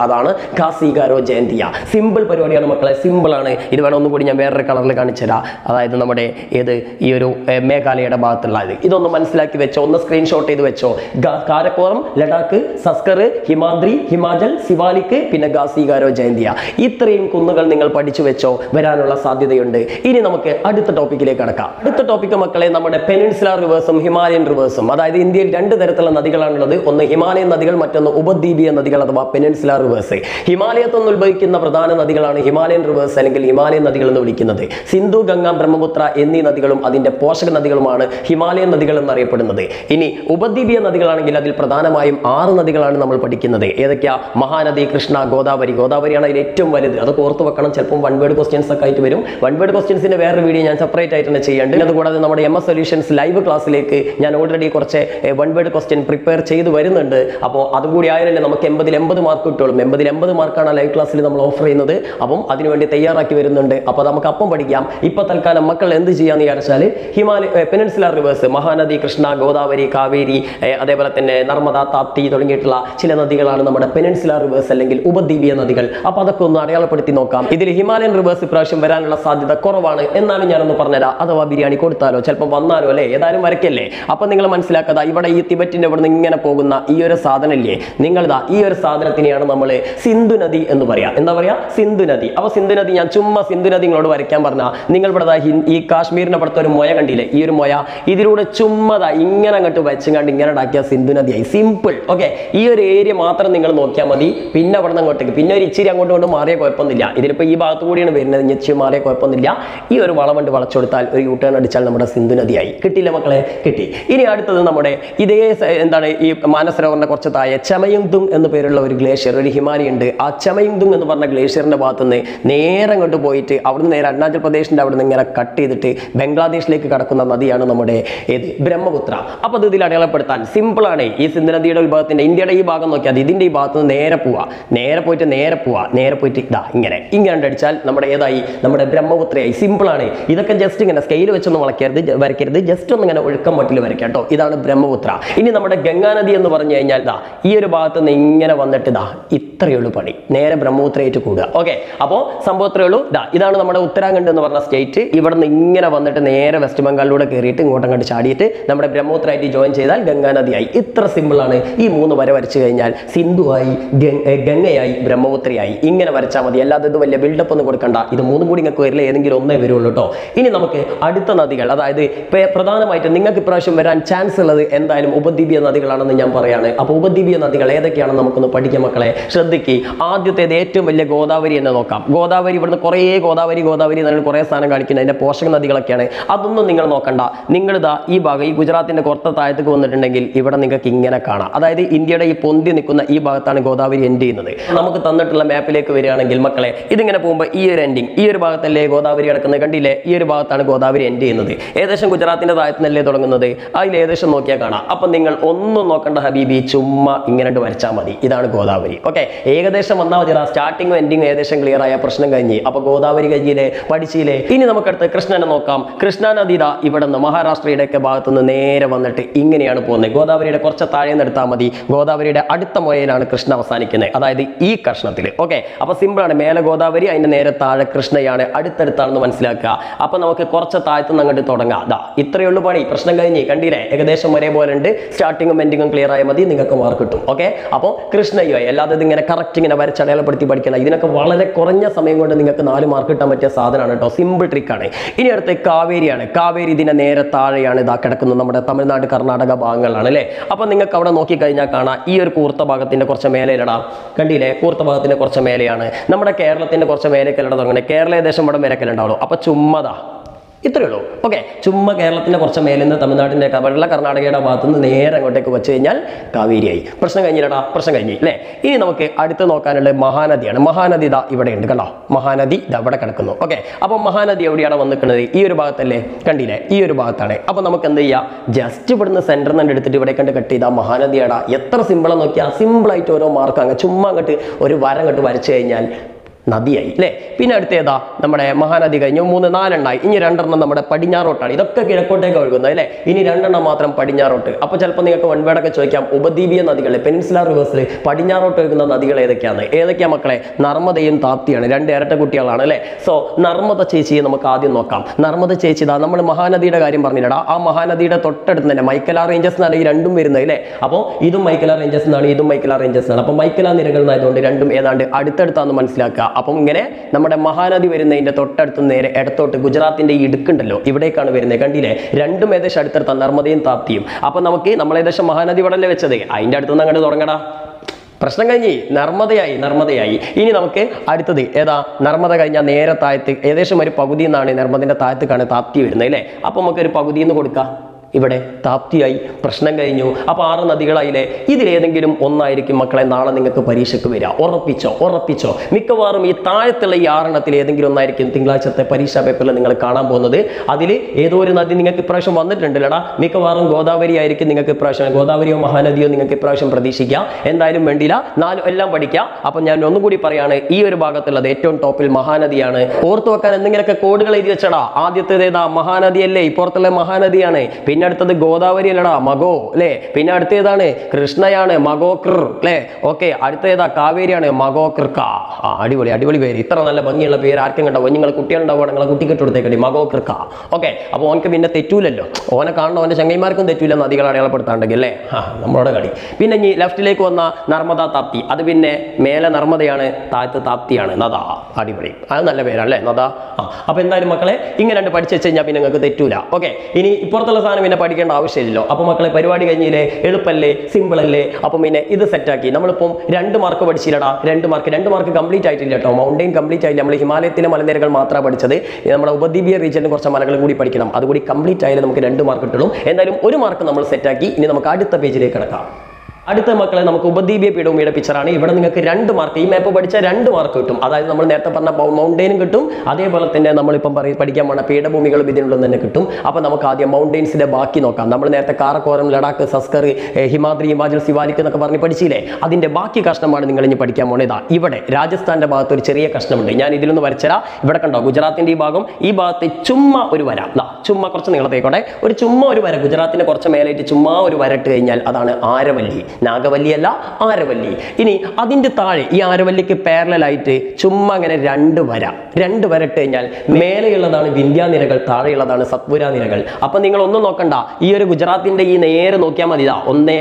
S2: അതാണ് ഖാസിഗാരോ ജയന്തിയ. സിമ്പിൾ പരിപാടിയാണ് മക്കളെ, സിമ്പിൾ ആണ്. ഇത് വേണം ഒന്നും കൂടി ഞാൻ വേറൊരു കളറിൽ കാണിച്ചു തരാം. അതായത് നമ്മുടെ ഈ ഒരു മേഘാലയയുടെ ഭാഗത്തുള്ള ഇതൊന്ന് മനസ്സിലാക്കി വെച്ചോ, ഒന്ന് സ്ക്രീൻഷോട്ട് ചെയ്ത് വെച്ചോ. കാരക്കോറം, ലഡാക്ക്, സസ്കർ, ഹിമാദ്രി, ഹിമാചൽ, സിവാലിക്, പിന്നെ ഖാസിഗാരോ ജയന്തിയ. ഇത്രയും കുന്നുകൾ നിങ്ങൾ പഠിച്ചു വെച്ചോ, വരാനുള്ള സാധ്യതയുണ്ട്. ഇനി നമുക്ക് അടുത്ത ടോപ്പിക്കിലേക്ക് കടക്കാം. അടുത്ത ടോപ്പിക്ക് മക്കളെ നമ്മുടെ പെനിൻസുലാർ റിവേഴ്സും ഹിമാലയൻ റിവേഴ്സും. അതായത് ഇന്ത്യയിൽ രണ്ട് തരത്തിലുള്ള നദികളാണുള്ളത്. ഒന്ന് ഹിമാലയൻ നദികൾ, മറ്റൊന്ന് ഉപദ്വീപീയ നദികൾ അഥവാ പെനിൻസുലാർ റിവേഴ്സ്. ഹിമാലയത്തിൽ നിന്ന് ഉത്ഭവിക്കുന്ന പ്രധാന നദികളാണ് ഹിമാലയൻ റിവേഴ്സ് അല്ലെങ്കിൽ ഹിമാലയൻ നദികൾ എന്ന് വിളിക്കുന്നത്. സിന്ധു, ഗംഗ, ബ്രഹ്മപുത്ര എന്നീ നദികളും അതിന്റെ പോഷക നദികളുമാണ് ഹിമാലയൻ നദികൾ എന്നറിയപ്പെടുന്നത്. ഇനി ഉപദ്വീപീയ നദികളാണെങ്കിൽ അതിൽ പ്രധാനമായും 6 നദികളാണ് നമ്മൾ പഠിക്കുന്നത്. ഏതൊക്കെയാ? മഹാനദി, കൃഷ്ണ, ഗോദാവരി. ഗോദാവരിയാണ് അതിൽ ഏറ്റവും വലുത്. അത് ഓർത്ത് വെക്കണം. ചിലപ്പോൾ വൺ വേർഡ് ക്വസ്റ്റ്യൻസ് ഒക്കെ ആയിട്ട് വരും. വൺ വേർഡ് ക്വസ്റ്റ്യൻസിന്റെ വേറെ വീഡിയോ ഞാൻ സെപ്പറേറ്റ് ആയിട്ട് തന്നെ ചെയ്യുന്നുണ്ട്. അതുകൂടാതെ നമ്മുടെ MS സൊല്യൂഷൻസ് ലൈവ് ക്ലാസ്സിലേക്ക് ഞാൻ ഓൾറെഡി കുറച്ച് വൺ വേർഡ് ക്വസ്റ്റ്യൻ പ്രിപ്പയർ ചെയ്ത് വരുന്നുണ്ട്. അപ്പോൾ അതുകൂടി ആയാലല്ലേ നമുക്ക് 80 മാർക്ക് കിട്ടുള്ളൂ. 80 മാർക്കാണ് ലൈവ് ക്ലാസ്സിൽ നമ്മൾ ഓഫർ ചെയ്യുന്നത്. അപ്പം അതിനുവേണ്ടി തയ്യാറാക്കി വരുന്നുണ്ട്. അപ്പോൾ നമുക്ക് അപ്പം പഠിക്കാം. ഇപ്പൊ തൽക്കാലം മക്കൾ എന്ത് ചെയ്യാന്ന് വിചാരിച്ചാൽ പെനിൻസുലാർ റിവേഴ്സ്, മഹാനദി, കൃഷ്ണ, ഗോദാവരി, കാവേരി, അതേപോലെ തന്നെ നർമ്മദ, താപ്തി തുടങ്ങിയിട്ടുള്ള ചില നദികളാണ് നമ്മുടെ പെനിൻസുലാർ റിവേഴ്സ് അല്ലെങ്കിൽ ഉപദ്വീപീയ നദികൾ. അപ്പൊ അതൊക്കെ ഒന്ന് അടയാളപ്പെടുത്തി നോക്കാം. ഇതിൽ ഹിമാലയൻ റിവേഴ്സ് ഇപ്രാവശ്യം വരാനുള്ള സാധ്യത കുറവാണ്. എന്നാലും ഞാനൊന്ന് പറഞ്ഞുതരാം. അഥവാ ബിരിയാണി കൊടുത്താലോ, ചിലപ്പോൾ വന്നാലോ അല്ലേ, ഏതായാലും വരയ്ക്കല്ലേ. അപ്പൊ നിങ്ങൾ മനസ്സിലാക്കാതെ ഇവിടെ ഈ തിബറ്റിന്റെ ഇവിടെ നിന്ന് ഇങ്ങനെ പോകുന്ന ഈ ഒരു സാധനം ഇല്ലേ, നിങ്ങളിതാ ഈ ഒരു സാധനത്തിനെയാണ് നമ്മൾ സിന്ധു നദി എന്ന് പറയാ. എന്താ പറയാ? സിന്ധു നദി. അപ്പൊ സിന്ധു നദി ഞാൻ ചുമ്മാ സിന്ധു നദി നിങ്ങളോട് വരയ്ക്കാൻ പറഞ്ഞാൽ നിങ്ങൾ ഇവിടെ ഈ കാശ്മീരിന്റെ അവിടുത്തെ ഒരു മൊയ കണ്ടില്ലേ, ഈ ഒരു മൊയ, ഇതിലൂടെ ചുമ്മാതാ ഇങ്ങനെ അങ്ങോട്ട് വെച്ചങ്ങാണ്ട് ഇങ്ങനെ ഉണ്ടാക്കിയ സിന്ധു നദിയായി. സിമ്പിൾ. ഓക്കെ, ഈ ഒരു ഏരിയ മാത്രം നിങ്ങൾ നോക്കിയാൽ മതി. പിന്നെ അവിടെ നിന്ന് അങ്ങോട്ടേക്ക് പിന്നെ ഒരു ഇച്ചിരി അങ്ങോട്ട് കൊണ്ട് മാറിയ കുഴപ്പമൊന്നുമില്ല. ഇതിലിപ്പോ ഈ ഭാഗത്ത് കൂടിയാണ് വരുന്നത്, ഞെച്ച് മാറിയ കുഴപ്പമൊന്നുമില്ല. ഈ ഒരു വളവണ്ട് വളച്ചു കൊടുത്താൽ ഒരു യൂട്ടേൺ അടിച്ചാൽ നമ്മുടെ സിന്ധു നദിയായി. കിട്ടില്ല മക്കളെ? കിട്ടി. ഇനി അടുത്തത് നമ്മുടെ ഇതേ എന്താണ് ഈ മാനസരോവറിന്റെ കുറച്ച് താഴെ ചമയുങ്തുങ് എന്ന് പേരുള്ള ഒരു ഗ്ലേഷ്യർ, ഒരു ഹിമാലയ ഉണ്ട്. ആ ചമയുങ്തുങ് എന്ന് പറഞ്ഞ ഗ്ലേഷ്യറിന്റെ ഭാഗത്തുനിന്ന് നേരെ അങ്ങോട്ട് പോയിട്ട് അവിടുന്ന് നേരെ അരുണാചൽ പ്രദേശിന്റെ അവിടെ നിന്ന് ഇങ്ങനെ കട്ട് ചെയ്തിട്ട് ബംഗ്ലാദേശിലേക്ക് കടക്കുന്ന നദിയാണ് നമ്മുടെ ബ്രഹ്മപുത്ര. അപ്പൊ ഇത് ഇതിൽ അടയാളപ്പെടുത്താൻ സിമ്പിൾ ആണ്. ഈ സിന്ധു നദിയുടെ ഉത്ഭവത്തിന്റെ ഇന്ത്യയുടെ ഈ ഭാഗം നോക്കിയാൽ ഇതിന്റെ ഈ ഭാഗത്ത് നിന്ന് നേരെ പോവാ, നേരെ പോയിട്ട് ഇതാ ഇങ്ങനെ അടിച്ചാൽ നമ്മുടെ ഏതായി? നമ്മുടെ ബ്രഹ്മപുത്രയായി. സിമ്പിൾ ആണ്. ഇതൊക്കെ ജസ്റ്റ് ഇങ്ങനെ സ്കെയിൽ വെച്ചൊന്നും വരയ്ക്കരുത്, ജസ്റ്റ് ഒന്ന് ഇങ്ങനെ ഒഴുക്കം മട്ടിൽ വരയ്ക്കാം കേട്ടോ. ഇതാണ് ബ്രഹ്മപുത്ര. ഇനി നമ്മുടെ ഗംഗാനദി എന്ന് പറഞ്ഞു കഴിഞ്ഞാൽ ദാ ഈ ഒരു ഭാഗത്ത് നിന്ന് ഇങ്ങനെ വന്നിട്ട് ദാ ഇത്രയേ ഉള്ളൂ പണി, നേരെ ബ്രഹ്മപുത്രയായിട്ട് കൂടുക. ഓക്കെ, അപ്പോൾ സംഭവത്രേ ഉള്ളൂ. ഇതാണ് നമ്മുടെ ഉത്തരാഖണ്ഡ് എന്ന് പറഞ്ഞ സ്റ്റേറ്റ്. ഇവിടെ നിന്ന് ഇങ്ങനെ വന്നിട്ട് നേരെ വെസ്റ്റ് ബംഗാളിലൂടെ കയറിയിട്ട് ഇങ്ങോട്ടങ്ങോട്ട് ചാടിയിട്ട് നമ്മുടെ ബ്രഹ്മപുത്രയായിട്ട് ജോയിൻ ചെയ്താൽ ഗംഗാനദിയായി. ഇത്ര സിമ്പിൾ ആണ്. ഈ 3 വര വരച്ചു കഴിഞ്ഞാൽ സിന്ധുവായി, ഗംഗയായി, ബ്രഹ്മപുത്രയായി. ഇങ്ങനെ വരച്ചാൽ മതി. അല്ലാതെ ഇത് വലിയ ബിൽഡപ്പ് ഒന്നും കൊടുക്കണ്ട. ഇത് 3 കൂടി നിങ്ങൾക്ക് വരില്ല, ഏതെങ്കിലും ഒന്നേ വരുള്ളൂ കേട്ടോ. ഇനി നമുക്ക് അടുത്ത നദികൾ, അതായത് പ്രധാനമായിട്ട് നിങ്ങൾക്ക് ഇപ്രാവശ്യം വരാൻ ചാൻസ് ഉള്ളത് എന്തായാലും ഉപദ്വീപീയ നദികളാണെന്ന് ഞാൻ പറയാണ്. അപ്പോൾ ഉപദ്വീപീയ നദികൾ ഏതൊക്കെയാണെന്ന് നമുക്കൊന്ന് പഠിക്കാം മക്കളെ. ശ്രദ്ധിക്കുക. ആദ്യത്തേത് ഏറ്റവും വലിയ ഗോദാവരി എന്ന് നോക്കാം. ഗോദാവരി ഇവിടുന്ന് കുറേ ഗോദാവരി എന്നാൽ കുറേ സ്ഥാനം കാണിക്കുന്നത് അതിന്റെ പോഷക നദികളൊക്കെയാണ്. അതൊന്നും നിങ്ങൾ നോക്കണ്ട. നിങ്ങളിതാ ഈ ഭാഗം ഈ ഗുജറാത്തിന്റെ കുറത്ത താഴത്തേക്ക് വന്നിട്ടുണ്ടെങ്കിൽ ഇവിടെ നിങ്ങൾക്ക് ഇങ്ങനെ കാണാം. അതായത് ഇന്ത്യയുടെ ഈ പൊന്തി നിൽക്കുന്ന ഈ ഭാഗത്താണ് ഗോദാവരി എൻഡ് ചെയ്യുന്നത്. നമുക്ക് തന്നിട്ടുള്ള മാപ്പിലേക്ക് വരികയാണെങ്കിൽ മക്കളെ ഇതിങ്ങനെ പോകുമ്പോൾ ഈ ഒരു എൻഡിങ് ഈ ഒരു ഭാഗത്തല്ലേ ഗോദാവരി കിടക്കുന്നത്, കണ്ടില്ലേ? ഈ ഒരു ഭാഗത്താണ് ഗോദാവരി എൻഡ് ചെയ്യുന്നത്. ഏകദേശം ഗുജറാത്തിന്റെ താഴത്തുനിന്നല്ലേ തുടങ്ങുന്നത്. അതിൽ ഏകദേശം നോക്കിയാൽ കാണാം. അപ്പൊ നിങ്ങൾ ഒന്നും നോക്കണ്ട ഹബീബി, ചുമ്മാ ഇങ്ങനെ വരച്ചാൽ മതി. ഇതാണ് ഗോദാവരി. ഓക്കെ, ഏകദേശം വന്നാൽ മതി. സ്റ്റാർട്ടിങ്ങും എൻഡിങ്ങും ഏകദേശം ക്ലിയർ ആയ പ്രശ്നം കഴിഞ്ഞ്. അപ്പൊ ഗോദാവരി കഴിഞ്ഞില്ലേ, പഠിച്ചില്ലേ? ഇനി നമുക്കടുത്ത് കൃഷ്ണനെ നോക്കാം. കൃഷ്ണ നദി ഇവിടെ നിന്ന് മഹാരാഷ്ട്രയുടെ ഒക്കെ ഭാഗത്തു നിന്ന് നേരെ വന്നിട്ട് ഇങ്ങനെയാണ് പോകുന്നത്. ഗോദാവരിയുടെ കുറച്ച് താഴെ നിന്ന് എടുത്താൽ മതി. ഗോദാവരിയുടെ അടുത്ത മൊയയിലാണ് കൃഷ്ണ അവസാനിക്കുന്നത്, അതായത് ഈ കഷ്ണത്തിൽ. ഓക്കെ, അപ്പൊ സിമ്പിൾ ആണ്. മേലെ ഗോദാവരി, അതിന്റെ നേരെ താഴെ കൃഷ്ണയാണ്, അടുത്തടുത്താണെന്ന് മനസ്സിലാക്കുക. അപ്പൊ നമുക്ക് കുറച്ച് താഴത്തുനിന്ന് അങ്ങോട്ട് തുടങ്ങാം. ഇത്രയേ ഉള്ളൂ പണി. പ്രശ്നം കഴിഞ്ഞ്. കണ്ടില്ലേ? ഏകദേശം ഒരേപോലെ ഉണ്ട്. സ്റ്റാർട്ടിങ്ങും എൻഡിങ്ങും ക്ലിയർ ആയാൽ മതി, നിങ്ങൾക്ക് മാർക്ക് കിട്ടും. ഓക്കെ, അപ്പോൾ കൃഷ്ണയുമായി അല്ലാതെ ഇതിങ്ങനെ കറക്റ്റ് ഇങ്ങനെ വരച്ചടയാളപ്പെടുത്തി പഠിക്കണം. ഇതിനൊക്കെ വളരെ കുറഞ്ഞ സമയം കൊണ്ട് നിങ്ങൾക്ക് 4 മാർക്ക് കിട്ടാൻ പറ്റിയ സാധനമാണ് കേട്ടോ. സിമ്പിൾ ട്രിക്കാണ്. ഇനി അടുത്ത കാവേരിയാണ്. കാവേരി ഇതിന്റെ നേരെ താഴെയാണ് ഇതാ കിടക്കുന്നത്. നമ്മുടെ തമിഴ്നാട്, കർണാടക ഭാഗങ്ങളിലാണ് അല്ലേ. അപ്പൊ നിങ്ങൾക്ക് അവിടെ നോക്കിക്കഴിഞ്ഞാൽ കാണാം ഈ ഒരു കൂർത്ത ഭാഗത്തിന്റെ കുറച്ച് മേലെയിലടാ, കണ്ടില്ലേ? കൂർത്ത ഭാഗത്തിന്റെ കുറച്ച് മേലെയാണ്. നമ്മുടെ കേരളത്തിന്റെ കുറച്ച് മേലേക്കല്ലട തുടങ്ങുന്നത്. കേരളം ഏകദേശം ഇവിടെ മേലേക്കല്ലുണ്ടാവുള്ളൂ. അപ്പൊ ചുമ്മതാ ഇത്രയേ ഉള്ളൂ. ഓക്കെ, ചുമ്മാ കേരളത്തിന്റെ കുറച്ച് മേലിൽ നിന്ന് തമിഴ്നാടിന്റെ വെള്ള കർണാടകയുടെ ഭാഗത്ത് നിന്ന് നേരെ അങ്ങോട്ടേക്ക് വെച്ച് കഴിഞ്ഞാൽ കാവേരിയായി. പ്രശ്നം കഴിഞ്ഞില്ലടാ, പ്രശ്നം കഴിഞ്ഞു അല്ലേ. ഇനി നമുക്ക് അടുത്ത് നോക്കാനുള്ളത് മഹാനദിയാണ്. മഹാനദി ഇതാ ഇവിടെ ഉണ്ട്, കണ്ടോ? മഹാനദി ഇതാ ഇവിടെ കിടക്കുന്നു. ഓക്കെ, അപ്പൊ മഹാനദി എവിടെയാണ് വന്നിരിക്കുന്നത്? ഈ ഒരു ഭാഗത്തല്ലേ, കണ്ടില്ലേ? ഈ ഒരു ഭാഗത്താണ്. അപ്പൊ നമുക്ക് എന്ത് ചെയ്യാം? ജസ്റ്റ് ഇവിടുന്ന് സെന്ററിൽ നിന്ന് എടുത്തിട്ട് ഇവിടെ കണ്ട് കട്ട് ചെയ്താൽ മഹാനദിയാടാ. എത്ര സിമ്പിളാണ് നോക്കിയാൽ. സിമ്പിളായിട്ട് ഓരോ മാർക്ക് അങ്ങ് ചുമ്മാ അങ്ങോട്ട് ഒരു വര അങ്ങോട്ട് വരച്ചു കഴിഞ്ഞാൽ നദിയായി അല്ലേ. പിന്നെ അടുത്ത ഏതാ നമ്മുടെ മഹാനദി കഴിഞ്ഞു 3 4 എണ്ണായി. ഇനി 2 എണ്ണം നമ്മുടെ പടിഞ്ഞാറോട്ടാണ്. ഇതൊക്കെ കിഴക്കോട്ടേക്ക് ഒഴുകുന്നത് അല്ലേ. ഇനി 2 എണ്ണം മാത്രം പടിഞ്ഞാറോട്ട്. അപ്പോൾ ചിലപ്പോൾ നിങ്ങൾക്ക് വൺവേടൊക്കെ ചോദിക്കാം, ഉപദ്വീപീയ നദികൾ പെനിൻസുലാർ റിവേഴ്സിൽ പടിഞ്ഞാറോട്ട് ഒഴുകുന്ന നദികൾ ഏതൊക്കെയാ മക്കളെ? നർമ്മദയും താപ്തിയാണ്. 2 ഇരട്ട കുട്ടികളാണ് അല്ലേ. സോ നർമ്മദ ചേച്ചിയെ നമുക്ക് ആദ്യം നോക്കാം. നർമ്മദ ചേച്ചി ഇതാ നമ്മൾ മഹാനദിയുടെ കാര്യം പറഞ്ഞില്ലടാ, ആ മഹാനദിയുടെ തൊട്ടടുത്ത് തന്നെ മൈക്കല റേഞ്ചസ് എന്നാണ് ഈ രണ്ടും വരുന്നത് അല്ലേ. അപ്പോൾ ഇതും മൈക്കല റേഞ്ചസ് എന്നാണ്, ഇതും മൈക്കല റേഞ്ചസ് ആണ്. അപ്പോൾ മൈക്കല നിരകൾ എന്നായതുകൊണ്ട് രണ്ടും ഏതാണ്ട് അടുത്തടുത്താന്ന് മനസ്സിലാക്കുക. അപ്പം ഇങ്ങനെ നമ്മുടെ മഹാനദി വരുന്നതിന്റെ തൊട്ടടുത്ത് നേരെ ഇടത്തോട്ട് ഗുജറാത്തിന്റെ ഈ ഇടുക്കുണ്ടല്ലോ, ഇവിടേക്കാണ് വരുന്നത്. കണ്ടില്ലേ, രണ്ടും ഏകദേശം അടുത്തടുത്ത നർമ്മദയും താപ്തിയും. അപ്പൊ നമുക്ക് നമ്മൾ ഏകദേശം മഹാനദി ഇവിടെ വെച്ചത്, അതിന്റെ അടുത്തുനിന്ന് അങ്ങോട്ട് തുടങ്ങടാ. പ്രശ്നം കഴിഞ്ഞ് നർമ്മദയായി. ഇനി നമുക്ക് അടുത്തത് ഏതാ? നർമ്മദ കഴിഞ്ഞാൽ നേരെ താഴത്ത് ഏകദേശം ഒരു പകുതി എന്നാണ് നർമ്മദിന്റെ താഴത്തേക്കാണ് താപ്തി വരുന്നത് അല്ലേ. അപ്പൊ നമുക്ക് ഒരു പകുതി എന്ന് കൊടുക്കാം. ഇവിടെ താപ്തിയായി. പ്രശ്നം കഴിഞ്ഞു. അപ്പൊ 6 നദികളായില്ലേ. ഇതിലേതെങ്കിലും ഒന്നായിരിക്കും മക്കളെ നാളെ നിങ്ങൾക്ക് പരീക്ഷയ്ക്ക് വരിക. ഉറപ്പിച്ചോ. മിക്കവാറും ഈ താഴത്തുള്ള ഈ 6 എണ്ണത്തിൽ ഏതെങ്കിലും ഒന്നായിരിക്കും തിങ്കളാഴ്ചത്തെ പരീക്ഷാ പേപ്പറിൽ നിങ്ങൾ കാണാൻ പോകുന്നത്. അതിൽ ഏതോ ഒരു നദി നിങ്ങൾക്ക് ഇപ്രാവശ്യം വന്നിട്ടുണ്ടല്ലടാ. മിക്കവാറും ഗോദാവരി ആയിരിക്കും നിങ്ങൾക്ക് ഇപ്രാവശ്യം. ഗോദാവരിയോ മഹാനദിയോ നിങ്ങൾക്ക് ഇപ്രാവശ്യം പ്രതീക്ഷിക്കാം. എന്തായാലും വേണ്ടില്ല, 4 എല്ലാം പഠിക്കാം. അപ്പൊ ഞാൻ ഒന്നുകൂടി പറയാണ്, ഈ ഒരു ഭാഗത്തുള്ളത് ഏറ്റവും ടോപ്പിൽ മഹാനദിയാണ്. ഓർത്തു വെക്കാൻ എന്തെങ്കിലുമൊക്കെ കോഡുകൾ എഴുതി വെച്ചടാ. ആദ്യത്തേത് ഏതാ? മഹാനദിയല്ലേ, ഇപ്പുറത്തുള്ള മഹാനദിയാണ്. പിന്നെ അടുത്തത് ഗോദാവരി അല്ലടാ, മഗോ അല്ലേ. പിന്നെ അടുത്തേതാണ്? കൃഷ്ണയാണ്, മഗോകൃ അല്ലേ. ഓക്കെ, അടുത്തേതാ? കാവേരിയാണ്, മഗോകൃക്ക. അടിപൊളി പേര്. ഇത്ര നല്ല ഭംഗിയുള്ള പേര് ആർക്കും കണ്ടാവും. നിങ്ങൾ കുട്ടികളുണ്ടാവുക, നിങ്ങളെ കുട്ടിക്ക് ഇട്ടുകൊടുത്തേക്കടി മഗോകൃക്ക. ഓക്കെ, അപ്പോൾ ഓനക്ക് പിന്നെ തെറ്റൂലല്ലോ. ഓനെ കാണണം, ഓന്റെ ചങ്ങൈമാർക്കും തെറ്റൂല നദികൾ അടയാളപ്പെടുത്താണ്ടെങ്കിൽ അല്ലേ. നമ്മളോട് കളി. പിന്നെ ഇനി ലെഫ്റ്റിലേക്ക് വന്ന നർമ്മദ താപ്തി. അത് പിന്നെ മേലെ നർമ്മദയാണ്, താഴത്ത് താപ്തിയാണ്. നദ. അടിപൊളി, അത് നല്ല പേരാണ് അല്ലേ, നദ. അപ്പൊ എന്തായാലും മക്കളെ ഇങ്ങനെ രണ്ട് പഠിച്ചു വെച്ച് കഴിഞ്ഞാൽ പിന്നെ നിങ്ങൾക്ക് തെറ്റൂല. ഓക്കെ, ഇനി ഇപ്പുറത്തുള്ള സാധനം പിന്നെ പഠിക്കേണ്ട ആവശ്യമില്ലല്ലോ. അപ്പൊ മക്കളെ പരിപാടി കഴിഞ്ഞില്ലേ, എളുപ്പല്ലേ, സിമ്പിൾ അല്ലേ. അപ്പം പിന്നെ ഇത് സെറ്റാക്കി. നമ്മളിപ്പം 2 മാർക്ക് പഠിച്ചില്ലടാ. 2 മാർക്ക് കംപ്ലീറ്റ് ആയിട്ടില്ല കേട്ടോ. മൗണ്ടൈൻ കംപ്ലീറ്റ് ആയില്ല. നമ്മൾ ഹിമാലയത്തിലെ മലനിരകൾ മാത്രമാണ് പഠിച്ചത്. നമ്മുടെ ഉപദ്വീപീയ റീജിയനിൽ കുറച്ച് മലകളും കൂടി പഠിക്കണം. അതുകൂടി കംപ്ലീറ്റ് ആയാലും നമുക്ക് 2 മാർക്ക് കിട്ടുള്ളൂ. എന്തായാലും 1 മാർക്ക് നമ്മൾ സെറ്റാക്കി. ഇനി നമുക്ക് അടുത്ത പേജിലേക്ക് കിടക്കാം. അടുത്ത മക്കളെ നമുക്ക് ഉപദ്വീപീയ പീഠഭൂമിയുടെ പിക്ചറാണ്. ഇവിടെ നിങ്ങൾക്ക് 2 മാർക്ക്, ഈ മാപ്പ് പഠിച്ചാൽ 2 മാർക്ക് കിട്ടും. അതായത് നമ്മൾ നേരത്തെ പറഞ്ഞ മൗണ്ടൈനും കിട്ടും, അതേപോലെ തന്നെ നമ്മളിപ്പം പഠിക്കാൻ പോണ പീഠഭൂമികളും ഇതിനുള്ളിൽ തന്നെ കിട്ടും. അപ്പൊ നമുക്ക് ആദ്യം മൗണ്ടൈൻസിന്റെ ബാക്കി നോക്കാം. നമ്മൾ നേരത്തെ കാരക്കോറം, ലഡാക്ക്, സസ്കർ, ഹിമാദ്രി, ഹിമാചൽ, സിവാലിക് എന്നൊക്കെ പറഞ്ഞ് പഠിച്ചില്ലേ. അതിന്റെ ബാക്കി കഷ്ണമാണ് നിങ്ങൾ ഇനി പഠിക്കാൻ പോണത്. ഇതാ ഇവിടെ രാജസ്ഥാന്റെ ഭാഗത്ത് ഒരു ചെറിയ കഷ്ണമുണ്ട്. ഞാൻ ഇതിലൊന്ന് വരച്ചരാ. ഇവിടെ കണ്ടോ ഗുജറാത്തിന്റെ ഈ ഭാഗം, ഈ ഭാഗത്ത് ചുമ്മാ ഒരു വര, ചുമ്മാ കുറച്ച് നീളത്തേക്കോട്ടെ ഒരു വര, ഗുജറാത്തിന്റെ കുറച്ച് മേലായിട്ട് ചുമ്മാ ഒരു വരട്ട് കഴിഞ്ഞാൽ അതാണ് ആരവല്ലി. നാഗവല്ലിയല്ല, ആരവല്ലി. ഇനി അതിന്റെ താഴെ ഈ ആരവല്ലിക്ക് പാരലലായിട്ട് ചുമ്മാ അങ്ങനെ 2 വര ഇട്ട് കഴിഞ്ഞാൽ മേലെയുള്ളതാണ് വിന്ധ്യാനിരകൾ, താഴെയുള്ളതാണ് സത്പുര നിരകൾ. അപ്പൊ നിങ്ങൾ ഒന്നും നോക്കണ്ട, ഈ ഒരു ഗുജറാത്തിന്റെ ഈ നേരെ നോക്കിയാൽ മതി. 1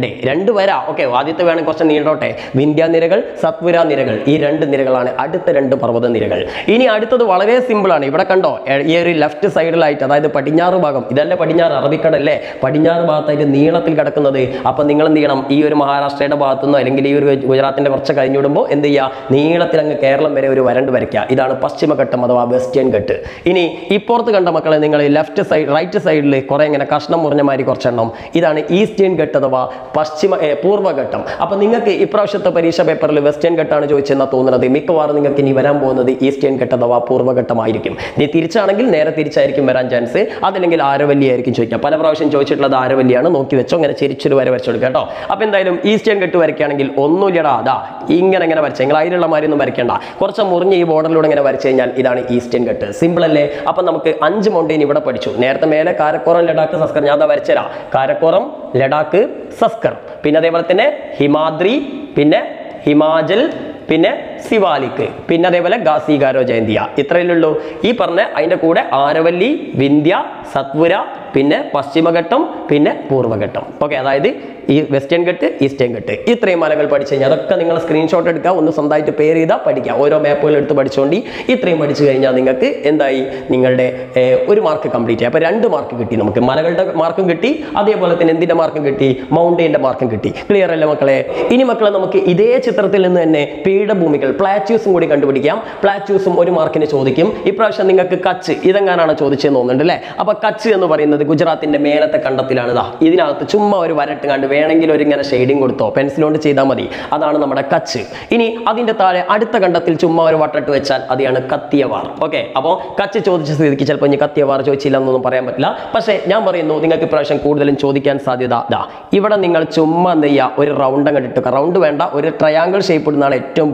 S2: 2 വര. ഓക്കെ, ആദ്യത്തെ വേണം കുറച്ച് നീണ്ടോട്ടെ. വിന്ധ്യാനിരകൾ, സത്പുര നിരകൾ, ഈ 2 നിരകളാണ് അടുത്ത 2 പർവ്വത നിരകൾ. ഇനി അടുത്തത് വളരെ സിമ്പിൾ ആണ്. ഇവിടെ കണ്ടോ ഈ ഒരു ലെഫ്റ്റ് സൈഡിലായിട്ട്, അതായത് പടിഞ്ഞാറ് ഭാഗം, ഇതല്ലേ പടിഞ്ഞാറ്, അറബിക്കടല്ലേ, പടിഞ്ഞാറ് ഭാഗത്തായിട്ട് നീളത്തിൽ കിടക്കുന്നത്. അപ്പൊ നിങ്ങൾ എന്ത് ചെയ്യണം, ഈ ഒരു മഹാരാഷ്ട്രയുടെ ഭാഗത്തുനിന്നോ അല്ലെങ്കിൽ ഈ ഒരു ഗുജറാത്തിന്റെ കുറച്ച് കഴിഞ്ഞിടുമ്പോൾ എന്ത് ചെയ്യുക, നീളത്തിൽ അങ്ങ് കേരളം വരെ ഒരു വരണ്ട് വരയ്ക്കുക. ഇതാണ് പശ്ചിമഘട്ടം അഥവാ വെസ്റ്റേൺ ഘട്ട്. ഇനി ഇപ്പുറത്ത് കണ്ട മക്കളെ നിങ്ങൾ ലെഫ്റ്റ് സൈഡ്, റൈറ്റ് സൈഡിൽ കുറെ ഇങ്ങനെ കഷ്ണം മുറിഞ്ഞ മാതിരി കുറച്ചെണ്ണം, ഇതാണ് ഈസ്റ്റേൺ ഘട്ട് അഥവാ പൂർവ്വഘട്ടം. അപ്പൊ നിങ്ങൾക്ക് ഇപ്രാവശ്യത്തെ പരീക്ഷ പേപ്പറിൽ വെസ്റ്റേൺ ഘട്ടാണ് ചോദിച്ചെന്നാ തോന്നുന്നത്. മിക്കവാറും നിങ്ങൾക്ക് ഇനി വരാൻ പോകുന്നത് ഈസ്റ്റേൺ ഘട്ട് അഥവാ പൂർവ്വഘട്ടമായിരിക്കും. ഇനി തിരിച്ചാണെങ്കിൽ നേരെ തിരിച്ചായിരിക്കും വരാൻ ചാൻസ്. അതല്ലെങ്കിൽ ആരവല്ലി ആയിരിക്കും ചോദിക്കാം. പല പ്രാവശ്യം ചോദിച്ചിട്ടുള്ളത് ആരവല്ലിയാണ്. നോക്കി വെച്ചോ, അങ്ങനെ ചെരിച്ചൊരു വര വരച്ചു കൊടുക്കുക കേട്ടോ. അപ്പൊ എന്തായാലും ഈസ്റ്റേൺ ഘട്ട് വരയ്ക്കുകയാണെങ്കിൽ ഒന്നുമില്ലടാ, അതാ ഇങ്ങനെ വരച്ച, നിങ്ങൾ അതിലുള്ള മാതിരി ഒന്നും വരയ്ക്കേണ്ട. കുറച്ച് മുറിഞ്ഞ് ഈ ബോർഡറിലൂടെ ഇങ്ങനെ വരച്ചു കഴിഞ്ഞാൽ ഇതാണ് ഈസ്റ്റേൺ ഘട്ട്. സിമ്പിൾ അല്ലേ. അപ്പൊ നമുക്ക് 5 മൗണ്ടെയിൻ ഇവിടെ പഠിച്ചു. നേരത്തെ മേലെ കാരക്കോറം, ലഡാക്ക്, സസ്കർ. ഞാൻ വരച്ചരാ. കാരക്കോറം, ലഡാക്ക്, സസ്കർ. പിന്നെ അതേപോലെ തന്നെ ഹിമാദ്രി, പിന്നെ ഹിമാചൽ, പിന്നെ സിവാലിക്, പിന്നെ അതേപോലെ ഗാസികാരോ ജയന്തിയ. ഇത്രയല്ലേ ഉള്ളൂ. ഈ പറഞ്ഞ അതിന്റെ കൂടെ ആരവല്ലി, വിന്ധ്യ, സത്പുര, പിന്നെ പശ്ചിമഘട്ടം, പിന്നെ പൂർവ്വഘട്ടം. ഓക്കെ, അതായത് ഈ വെസ്റ്റേൺ ഘട്ട്, ഈസ്റ്റേൺ ഘട്ട്, ഇത്രയും മലകൾ പഠിച്ചു കഴിഞ്ഞാൽ അതൊക്കെ നിങ്ങൾ സ്ക്രീൻഷോട്ട് എടുക്കുക, ഒന്ന് സ്വന്തമായിട്ട് പേര് ചെയ്താൽ പഠിക്കുക. ഓരോ മാപ്പുകൾ എടുത്ത് പഠിച്ചുകൊണ്ട് ഇത്രയും പഠിച്ചു കഴിഞ്ഞാൽ നിങ്ങൾക്ക് എന്തായി, നിങ്ങളുടെ 1 മാർക്ക് കംപ്ലീറ്റ് ആയി. അപ്പോൾ 2 മാർക്ക് കിട്ടി. നമുക്ക് മലകളുടെ മാർക്കും കിട്ടി, അതേപോലെ തന്നെ എന്തിന്റെ മാർക്കും കിട്ടി, മൗണ്ടൈൻ്റെ മാർക്കും കിട്ടി. ക്ലിയർ അല്ലേ മക്കളെ? ഇനി മക്കളെ നമുക്ക് ഇതേ ചിത്രത്തിൽ നിന്ന് തന്നെ പീഠഭൂമികൾ, പ്ലാറ്റ്യൂസും കൂടി കണ്ടുപിടിക്കാം. പ്ലാറ്റ്യൂസും 1 മാർക്കിന് ചോദിക്കും. ഇപ്രാവശ്യം നിങ്ങൾക്ക് കച്ച് ഇതെങ്ങാനാണ് ചോദിച്ചതെന്ന് തോന്നുന്നുണ്ട് അല്ലേ. അപ്പൊ കച്ച് എന്ന് പറയുന്നത് ഗുജറാത്തിന്റെ മേലത്തെ കണ്ടത്തിലാണ്. ഇതിനകത്ത് ചുമ്മാ ഒരു വരട്ട് കണ്ട് വേണമെങ്കിൽ ഒരു ഇങ്ങനെ ഷെയ്ഡിങ് കൊടുത്തോ, പെൻസിൽ കൊണ്ട് ചെയ്താൽ മതി. അതാണ് നമ്മുടെ കച്ച്. ഇനി അതിന്റെ താഴെ അടുത്ത കണ്ടത്തിൽ ചുമ്മാ ഒരു വട്ടട്ട് വെച്ചാൽ അതാണ് കത്തിയവാർ. ഓക്കെ, അപ്പോൾ കച്ച് ചോദിച്ച സ്ഥിതിക്ക് ചിലപ്പോൾ ഇനി കത്തിയവാർ ചോദിച്ചില്ല എന്നൊന്നും പറയാൻ പറ്റില്ല. പക്ഷേ ഞാൻ പറയുന്നു, നിങ്ങൾക്ക് ഇപ്രാവശ്യം കൂടുതലും ചോദിക്കാൻ സാധ്യത ഇവിടെ നിങ്ങൾ ചുമ്മാ എന്ത് ചെയ്യുക, ഒരു റൗണ്ട് അങ്ങ് ഇട്ടുക. റൗണ്ട് വേണ്ട, ഒരു ട്രയാങ്കിൾ ഷേപ്പ് ഇടുന്നതാണ് ഏറ്റവും ഭംഗി.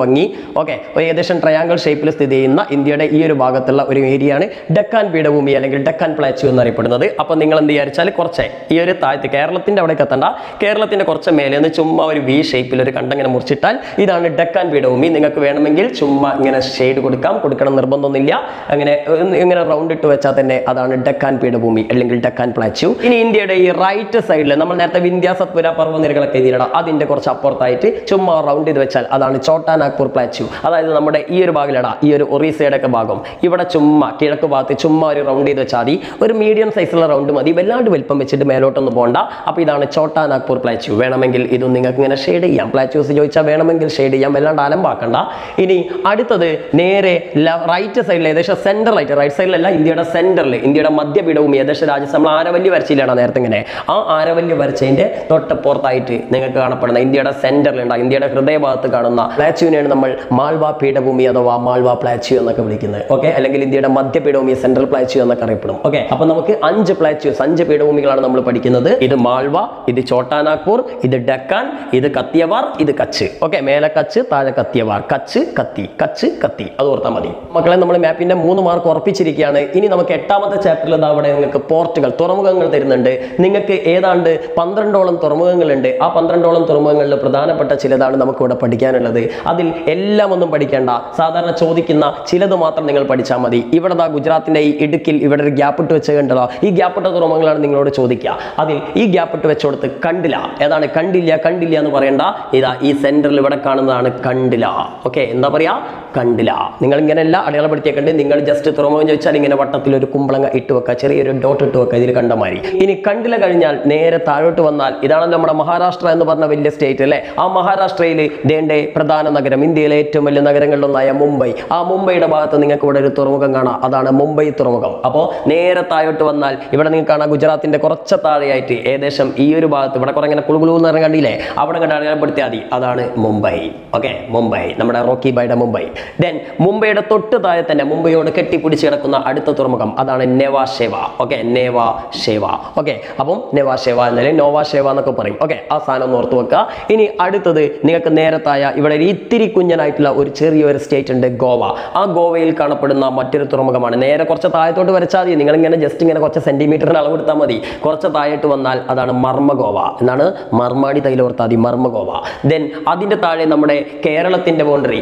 S2: ഓക്കെ, ഏകദേശം ട്രയാങ്കിൾ ഷേപ്പിൽ സ്ഥിതി ചെയ്യുന്ന ഇന്ത്യയുടെ ഈ ഒരു ഭാഗത്തുള്ള ഒരു ഏരിയയാണ് ഡെക്കാൻ പീഠഭൂമി അല്ലെങ്കിൽ ഡെക്കാൻ പ്ലാറ്റ്യൂ എന്നറിയപ്പെടുന്നത്. അപ്പോൾ നിങ്ങൾ എന്ത് വിചാരിച്ചാൽ കുറച്ച് ഈ ഒരു താഴത്ത് കേരളത്തിന്റെ അവിടേക്ക് എത്തണ്ട, കേരളത്തിന്റെ കുറച്ച് മേലെ നിന്ന് ചുമ്മാ ഒരു വി ഷേപ്പിൽ ഒരു കണ്ടങ്ങനെ മുറിച്ചിട്ടാൽ ഇതാണ് ഡെക്കാൻ പീഠഭൂമി. നിങ്ങൾക്ക് വേണമെങ്കിൽ ചുമ്മാ ഇങ്ങനെ ഷെയ്ഡ് കൊടുക്കണം, നിർബന്ധമൊന്നുമില്ല. അങ്ങനെ ഇങ്ങനെ റൗണ്ട് ഇട്ട് വെച്ചാൽ തന്നെ അതാണ് ഡെക്കാൻ പീഠഭൂമി അല്ലെങ്കിൽ ഡെക്കാൻ പ്ലാറ്റ്യൂ. ഇനി ഇന്ത്യയുടെ ഈ റൈറ്റ് സൈഡിൽ നമ്മൾ നേരത്തെ വിന്ധ്യ സത്പുര പർവ്വനിരകളൊക്കെ എഴുതിയിടാം, അതിന്റെ കുറച്ച് അപ്പുറത്തായിട്ട് ചുമ്മാ റൗണ്ട് ചെയ്ത് വെച്ചാൽ അതാണ് ഛോട്ടാ നാഗ്പൂർ പ്ലാറ്റ്യൂ. അതായത് നമ്മുടെ ഈ ഒരു ഭാഗത്തിലടാ, ഈ ഒരു ഒറീസയുടെ ഒക്കെ ഭാഗം ഇവിടെ ചുമ്മാ കിഴക്ക് ഭാഗത്ത് ചുമ്മാ ഒരു റൗണ്ട് ചെയ്ത് വെച്ചാൽ മതി. ഒരു മീഡിയം സൈസുള്ള റൗണ്ട് മതി, വല്ലാണ്ട് വലിപ്പം വെച്ചിട്ട് മേലോട്ടൊന്നും പോകണ്ട. അപ്പോൾ ഇതാണ് ഛോട്ടാ നാഗ്പൂർ പ്ലാറ്റ്യൂ. വേണമെങ്കിൽ ഇതും നിങ്ങൾക്ക് ഇങ്ങനെ ഷെയ്ഡ് ചെയ്യാം. പ്ലാറ്റ്യൂസ് ചോദിച്ചാൽ വേണമെങ്കിൽ ഷെയ്ഡ് ചെയ്യാം, വല്ലാണ്ട് അലമ്പാക്കണ്ട. ഇനി അടുത്തത് നേരെ റൈറ്റ് സൈഡിൽ ഏകദേശം സെന്ററിലായിട്ട്, റൈറ്റ് സൈഡിലല്ല, ഇന്ത്യയുടെ സെന്ററിൽ, ഇന്ത്യയുടെ മധ്യപീഠഭൂമി ഏകദേശം രാജ്യത്ത് നമ്മൾ ആരവല്ലി വരച്ചില്ലാണ് നേരത്തെ ഇങ്ങനെ, ആ ആരവല്ലി വരച്ചതിന്റെ തൊട്ടപ്പുറത്തായിട്ട് നിങ്ങൾക്ക് കാണപ്പെടുന്ന ഇന്ത്യയുടെ സെന്ററിലുണ്ടാകും, ഇന്ത്യയുടെ ഹൃദയഭാഗത്ത് കാണുന്ന പ്ലാറ്റ്യൂവിനെയാണ് നമ്മൾ മാൾവ പീഠഭൂമി അഥവാ മാൾവ പ്ലാറ്റ്യൂ എന്നൊക്കെ വിളിക്കുന്നത്. ഓക്കെ, അല്ലെങ്കിൽ ഇന്ത്യയുടെ മധ്യപീഠഭൂമി സെൻട്രൽ പ്ലാറ്റ്യൂ എന്നൊക്കെ അറിയപ്പെടും. ഓക്കെ, അപ്പൊ നമുക്ക് 5 പ്ലാറ്റ്യൂസ്, 5 പീഠഭൂമികളാണ് നമ്മൾ പഠിക്കുന്നത്. ഇത് മാൾവ, ഇത് ഛോട്ടാ നാഗ്പൂർ, ഇത് ഡെക്കാൻ, ഇത് കത്തിയവാർ, ഇത് കച്ച്. ഓക്കെ, മേലെ കച്ച്, താഴെ കത്തിയവാർ, കച്ച് കത്തി, കച്ച് കത്തി, അത് ഓർത്താൽ മതി മക്കളെ. നമ്മൾ മാപ്പിന്റെ 3 മാർക്ക് ഉറപ്പിച്ചിരിക്കുകയാണ്. ഇനി നമുക്ക് 8ാമത്തെ ചാപ്റ്ററിൽ അവിടെ നിങ്ങൾക്ക് പോർട്ടുകൾ, തുറമുഖങ്ങൾ തരുന്നുണ്ട്. നിങ്ങൾക്ക് ഏതാണ്ട് 12ഓളം തുറമുഖങ്ങളുണ്ട്. ആ 12ഓളം തുറമുഖങ്ങളിൽ പ്രധാനപ്പെട്ട ചിലതാണ് നമുക്ക് ഇവിടെ പഠിക്കാനുള്ളത്. അതിൽ എല്ലാം ഒന്നും പഠിക്കേണ്ട, സാധാരണ ചോദിക്കുന്ന ചിലത് മാത്രം നിങ്ങൾ പഠിച്ചാൽ മതി. ഇവിടെ ഗുജറാത്തിന്റെ ഈ ഇടുക്കിൽ ഇവിടെ ഒരു ഗ്യാപ്പ് ഇട്ട് വെച്ച് കണ്ടോ, ഈ ഗ്യാപ്പ് ഇട്ട തുറമുഖങ്ങളാണ് നിങ്ങളോട് ചോദിക്കുക. അതിൽ ഈ ഗ്യാപ്പ് ഇട്ട് വെച്ചുകൊടുത്ത് കണ്ടില്ല, ഏതാണ് കണ്ടില്ല എന്ന് പറയണ്ട. ഇതാ ഈ സെന്ററിൽ ഇവിടെ കാണുന്നതാണ് കണ്ടില്ല. ഓക്കെ, എന്താ പറയാ, കണ്ടില്ല. നിങ്ങൾ ഇങ്ങനെയല്ല അടയാളപ്പെടുത്തിയേക്കണ്ട്. നിങ്ങൾ ജസ്റ്റ് തുറമുഖം ചോദിച്ചാൽ ഇങ്ങനെ വട്ടത്തിൽ ഒരു കുമ്പളങ്ങ ഇട്ട് വെക്കുക, ചെറിയൊരു ഡോട്ട് ഇട്ട് വെക്കുക, ഇതിൽ കണ്ട മാതിരി. ഇനി കണ്ടില്ല കഴിഞ്ഞാൽ നേരെ താഴോട്ട് വന്നാൽ ഇതാണല്ലോ നമ്മുടെ മഹാരാഷ്ട്ര എന്ന് പറഞ്ഞ വലിയ സ്റ്റേറ്റ് അല്ലേ. ആ മഹാരാഷ്ട്രയിൽ ദേണ്ടേ പ്രധാന നഗരം, ഇന്ത്യയിലെ ഏറ്റവും വലിയ നഗരങ്ങളിലൊന്നായ മുംബൈ. ആ മുംബൈയുടെ ഭാഗത്ത് നിങ്ങൾക്ക് ഇവിടെ ഒരു തുറമുഖം കാണാം, അതാണ് മുംബൈ തുറമുഖം. അപ്പോൾ നേരെ താഴോട്ട് വന്നാൽ ഇവിടെ നിങ്ങൾക്ക് കാണാം ഗുജറാത്തിന്റെ കുറച്ച് താഴെയായിട്ട് ഏകദേശം ഈ ഒരു ഭാഗത്ത് ഇവിടെ കുറെ ഇങ്ങനെ കുളുകുളു എന്ന് പറഞ്ഞ കണ്ടില്ലേ, അവിടെ കണ്ട് അടയാളപ്പെടുത്തിയാൽ മതി, അതാണ് മുംബൈ. ഓക്കെ, മുംബൈ നമ്മുടെ റോക്കി ബൈയുടെ മുംബൈ. ദെൻ മുംബൈയുടെ തൊട്ട് താഴെ തന്നെ മുംബൈയോട് കെട്ടിപ്പിടിച്ച് കിടക്കുന്ന അടുത്ത തുറമുഖം അതാണ് നെവാഷേവ. ഓക്കെ, നെവാഷേവ. ഓക്കെ, അപ്പം നെവാഷേവ എന്നല്ലേ നോവാഷേവ എന്നൊക്കെ പറയും. ഓക്കെ, ആ സാധനം ഒന്ന് ഓർത്ത് വെക്കുക. ഇനി അടുത്തത് നിങ്ങൾക്ക് നേരത്തായ ഇവിടെ ഇത്തിരി കുഞ്ഞനായിട്ടുള്ള ഒരു ചെറിയൊരു സ്റ്റേറ്റ് ഉണ്ട്, ഗോവ. ആ ഗോവയിൽ കാണപ്പെടുന്ന മറ്റൊരു തുറമുഖമാണ്. നേരെ കുറച്ച് താഴത്തോട്ട് വരച്ചാൽ മതി, നിങ്ങൾ ഇങ്ങനെ ജസ്റ്റ് ഇങ്ങനെ കുറച്ച് സെന്റിമീറ്ററിന് അളവ് എടുത്താൽ മതി. കുറച്ച് താഴോട്ട് വന്നാൽ അതാണ് മർമ്മഗോവ. എന്നാണ് മർമാടി തൈലോർത്താതി, മർമ്മഗോവ. ദെൻ അതിന്റെ താഴെ നമ്മുടെ കേരളത്തിന്റെ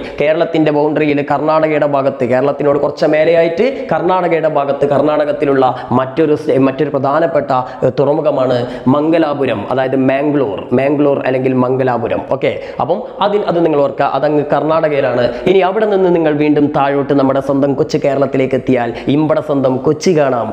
S2: ബൗണ്ടറിയിൽ കർണാടകയുടെ ഭാഗത്ത്, കേരളത്തിനോട് കുറച്ച് മേലെയായിട്ട് കർണാടകയുടെ ഭാഗത്ത്, കർണാടകത്തിലുള്ള മറ്റൊരു പ്രധാനപ്പെട്ട തുറമുഖമാണ് മംഗലാപുരം, അതായത് മാംഗ്ലൂർ അല്ലെങ്കിൽ മംഗലാപുരം. ഓക്കെ, അപ്പം അത് നിങ്ങൾ ഓർക്കുക, അതങ്ങ് കർണാടകയിലാണ്. ഇനി അവിടെ നിന്ന് നിങ്ങൾ വീണ്ടും താഴോട്ട് നമ്മുടെ സ്വന്തം കൊച്ചു കേരളത്തിലേക്ക് എത്തിയാൽ ഇമ്പട സ്വന്തം കൊച്ചി കാണാം.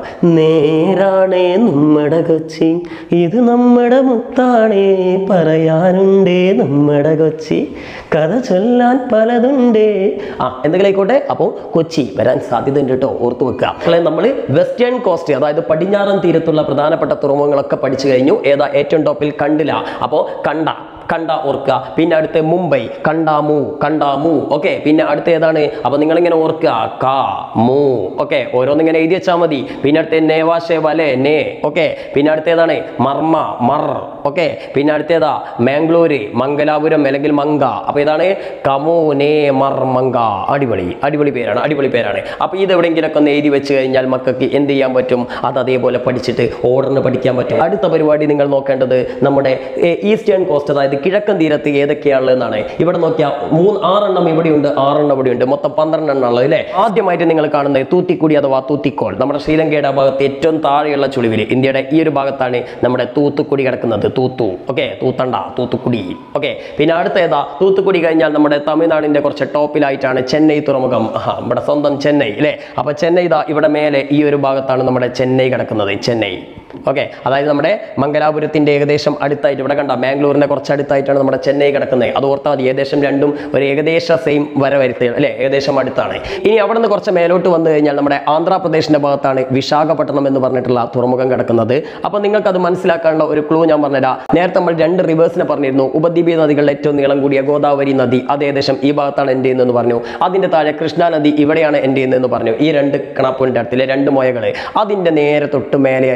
S2: നേരാണേ നമ്മുടെ കൊച്ചി, ഇത് നമ്മുടെ മുത്താണേ, പറയാനുണ്ടേ നമ്മുടെ കൊച്ചി, കഥ ചൊല്ലാൻ പലതുണ്ടേ. എന്തെങ്കിലും ആയിക്കോട്ടെ. അപ്പോൾ കൊച്ചി വരാൻ സാധ്യതയുണ്ട് കേട്ടോ, ഓർത്തു വെക്കുക. നമ്മൾ വെസ്റ്റേൺ കോസ്റ്റ്, അതായത് പടിഞ്ഞാറൻ തീരത്തുള്ള പ്രധാനപ്പെട്ട തുറമുഖങ്ങളൊക്കെ പഠിച്ചു കഴിഞ്ഞു. ഏതാ ഏറ്റവും ടോപ്പിൽ? കണ്ടില്ല. അപ്പോൾ കണ്ട ഓർക്കുക. പിന്നെ അടുത്ത് മുംബൈ, കണ്ടാമു. ഓക്കെ, പിന്നെ അടുത്ത് ഏതാണ്? അപ്പൊ നിങ്ങൾ ഇങ്ങനെ ഓർക്കുക, മു. ഓക്കെ, ഓരോന്നിങ്ങനെ എഴുതി വെച്ചാൽ മതി. പിന്നെ അടുത്ത് നേവാഷേവ അല്ലേ, നേ. ഓക്കെ, പിന്നെ അടുത്ത് ഏതാണ്? മർ. ഓക്കെ, പിന്നെ അടുത്തേതാ? മാംഗ്ലൂര്, മംഗലാപുരം അല്ലെങ്കിൽ മങ്ക. അപ്പൊ ഇതാണ് കമു നേ മർ മങ്ക. അടിപൊളി പേരാണ്. അപ്പൊ ഇത് എവിടെയെങ്കിലൊക്കെ ഒന്ന് എഴുതി വെച്ച് കഴിഞ്ഞാൽ മക്കൾക്ക് എന്ത് ചെയ്യാൻ പറ്റും? അത് അതേപോലെ പഠിച്ചിട്ട് ഓർഡറിന് പഠിക്കാൻ പറ്റും. അടുത്ത പരിപാടി നിങ്ങൾ നോക്കേണ്ടത് നമ്മുടെ ഈസ്റ്റേൺ കോസ്റ്റ്, അതായത് കിഴക്കൻ തീരത്ത് ഏതൊക്കെയാണെന്നാണ്. ഇവിടെ നോക്കിയാൽ 6 എണ്ണം ഇവിടെയുണ്ട്, 6 എണ്ണം ഇവിടെയുണ്ട്, മൊത്തം 12 എണ്ണം ഉള്ളത് അല്ലേ. ആദ്യമായിട്ട് നിങ്ങൾ കാണുന്നത് തൂത്തിക്കുടി അഥവാ തൂത്തിക്കോൾ, നമ്മുടെ ശ്രീലങ്കയുടെ ഭാഗത്ത് ഏറ്റവും താഴെയുള്ള ചുളിവില് ഇന്ത്യയുടെ ഈ ഒരു ഭാഗത്താണ് നമ്മുടെ തൂത്തുക്കുടി കിടക്കുന്നത്. ഓക്കെ, തൂത്തുക്കുടി. ഓക്കെ, പിന്നെ അടുത്ത ഏതാ? തൂത്തുക്കുടി കഴിഞ്ഞാൽ നമ്മുടെ തമിഴ്നാടിന്റെ കുറച്ച് ടോപ്പിലായിട്ടാണ് ചെന്നൈ തുറമുഖം. നമ്മുടെ സ്വന്തം ചെന്നൈ അല്ലേ. അപ്പൊ ചെന്നൈ ഇവിടെ മേലെ ഈ ഒരു ഭാഗത്താണ് നമ്മുടെ ചെന്നൈ കിടക്കുന്നത്, ചെന്നൈ. ഓക്കെ, അതായത് നമ്മുടെ മംഗലാപുരത്തിന്റെ ഏകദേശം അടുത്തായിട്ട് ഇവിടെ കണ്ട മാംഗ്ലൂരിന്റെ കുറച്ച് അടുത്തായിട്ടാണ് നമ്മുടെ ചെന്നൈ കിടക്കുന്നത്. അത് ഓർത്താൽ മതി. ഏകദേശം രണ്ടും ഒരു ഏകദേശ സെയിം വരുത്തുകയാണ് അല്ലെ, ഏകദേശം അടുത്താണ്. ഇനി അവിടെ നിന്ന് കുറച്ച് മേലോട്ട് വന്നു കഴിഞ്ഞാൽ നമ്മുടെ ആന്ധ്രാപ്രദേശിന്റെ ഭാഗത്താണ് വിശാഖപട്ടണം എന്ന് പറഞ്ഞിട്ടുള്ള തുറമുഖം കിടക്കുന്നത്. അപ്പൊ നിങ്ങൾക്ക് അത് മനസ്സിലാക്കാനുള്ള ഒരു ക്ലൂ ഞാൻ പറഞ്ഞുതരാം. നേരത്തെ നമ്മൾ 2 റിവേഴ്സിനെ പറഞ്ഞിരുന്നു. ഉപദ്വീപീയ നദികളുടെ ഏറ്റവും നീളം കൂടിയ ഗോദാവരി നദി അത് ഏകദേശം ഈ ഭാഗത്താണ് എൻഡ് ചെയ്യുന്നതെന്ന് പറഞ്ഞു. അതിന്റെ താഴെ കൃഷ്ണ നദി ഇവിടെയാണ് എൻഡ് ചെയ്യുന്നതെന്ന് പറഞ്ഞു. ഈ 2 കണാപ്പുവിന്റെ അടുത്തിലെ 2 മുയകള് അതിന്റെ നേരെ തൊട്ട് മേലെയായിട്ട് കുറച്ച്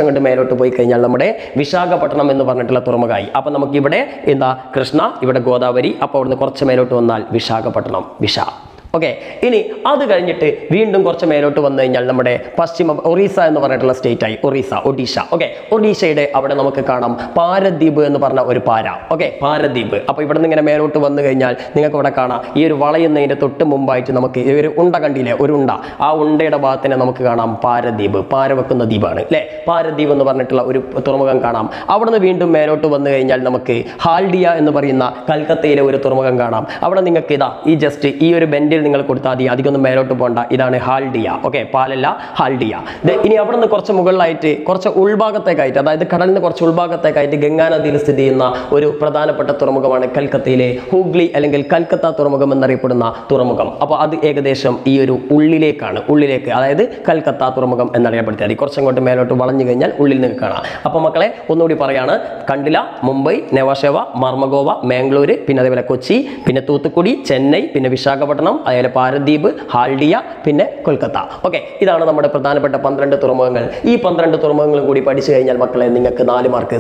S2: കണ്ട് മേലോട്ട് പോയി കഴിഞ്ഞാൽ നമ്മുടെ വിശാഖപട്ടണം എന്ന് പറഞ്ഞിട്ടുള്ള തുറമുഖമായി. അപ്പൊ നമുക്ക് ഇവിടെ എന്താ കൃഷ്ണ, ഇവിടെ ഗോദാവരി, അപ്പോൾ അവിടുന്ന് കുറച്ച് മേലോട്ട് വന്നാൽ വിശാഖപട്ടണം, ഓക്കെ. ഇനി അത് കഴിഞ്ഞിട്ട് വീണ്ടും കുറച്ച് മേലോട്ട് വന്നു കഴിഞ്ഞാൽ നമ്മുടെ ഒറീസ എന്ന് പറഞ്ഞിട്ടുള്ള സ്റ്റേറ്റ് ആയി, ഒഡീഷ. ഓക്കെ, ഒഡീഷയുടെ അവിടെ നമുക്ക് കാണാം പാരദ്വീപ് എന്ന് പറഞ്ഞ ഒരു പാര. ഓക്കെ, പാരദ്വീപ്. അപ്പൊ ഇവിടെ നിന്ന് ഇങ്ങനെ മേലോട്ട് വന്നു കഴിഞ്ഞാൽ നിങ്ങൾക്ക് ഇവിടെ കാണാം ഈ ഒരു വളയുന്നതിന്റെ തൊട്ട് മുമ്പായിട്ട് നമുക്ക് ഈ ഒരു ഉണ്ട കണ്ടില്ലേ, ഒരു ഉണ്ട, ആ ഉണ്ടയുടെ ഭാഗത്തിനെ നമുക്ക് കാണാം പാരദ്വീപ്, പാര വെക്കുന്ന ദ്വീപാണ് അല്ലെ, പാരദ്വീപ് എന്ന് പറഞ്ഞിട്ടുള്ള ഒരു തുറമുഖം കാണാം. അവിടെ നിന്ന് വീണ്ടും മേലോട്ട് വന്നു കഴിഞ്ഞാൽ നമുക്ക് ഹാൽഡിയ എന്ന് പറയുന്ന കൽക്കത്തയിലെ ഒരു തുറമുഖം കാണാം. അവിടെ നിങ്ങൾക്ക് ഇതാ ഈ ജസ്റ്റ് ഈ ഒരു ബെൻഡിൽ നിങ്ങൾ കൊടുത്താൽ മതി, അധികമൊന്നും മേലോട്ട് പോകണ്ട. ഇതാണ് ഹാൽഡിയ. ഓക്കെ, പാലല്ല, ഹാൽഡിയ. ഇനി അവിടെ നിന്ന് കുറച്ച് മുകളിലായിട്ട് കുറച്ച് ഉൾഭാഗത്തേക്കായിട്ട്, അതായത് കടലിന് കുറച്ച് ഉൾഭാഗത്തേക്കായിട്ട് ഗംഗാ നദിയിൽ സ്ഥിതി ചെയ്യുന്ന ഒരു പ്രധാനപ്പെട്ട തുറമുഖമാണ് കൽക്കത്തയിലെ ഹൂഗ്ലി അല്ലെങ്കിൽ കൽക്കത്ത തുറമുഖം എന്നറിയപ്പെടുന്ന തുറമുഖം. അപ്പോൾ അത് ഏകദേശം ഈ ഒരു ഉള്ളിലേക്ക്, അതായത് കൽക്കത്ത തുറമുഖം എന്നറിയപ്പെടുത്തിയാൽ കുറച്ചങ്ങോട്ട് മേലോട്ട് വളഞ്ഞു കഴിഞ്ഞാൽ ഉള്ളിൽ നിന്ന് കാണാം. അപ്പോൾ മക്കളെ ഒന്നുകൂടി പറയാണ്, കണ്ടില, മുംബൈ, നെവാഷേവ, മർമഗോവ, മാംഗ്ലൂര്, പിന്നെ അതേപോലെ കൊച്ചി, പിന്നെ തൂത്തുക്കുടി, ചെന്നൈ, പിന്നെ വിശാഖപട്ടണം, അതേപോലെ പാരദ്വീപ്, ഹാൽഡിയ, പിന്നെ കൊൽക്കത്ത. ഓക്കെ, ഇതാണ് നമ്മുടെ പ്രധാനപ്പെട്ട 12 തുറമുഖങ്ങൾ. ഈ 12 തുറമുഖങ്ങളും കൂടി പഠിച്ചു കഴിഞ്ഞാൽ മക്കളെ നിങ്ങൾക്ക് 4 മാർക്ക്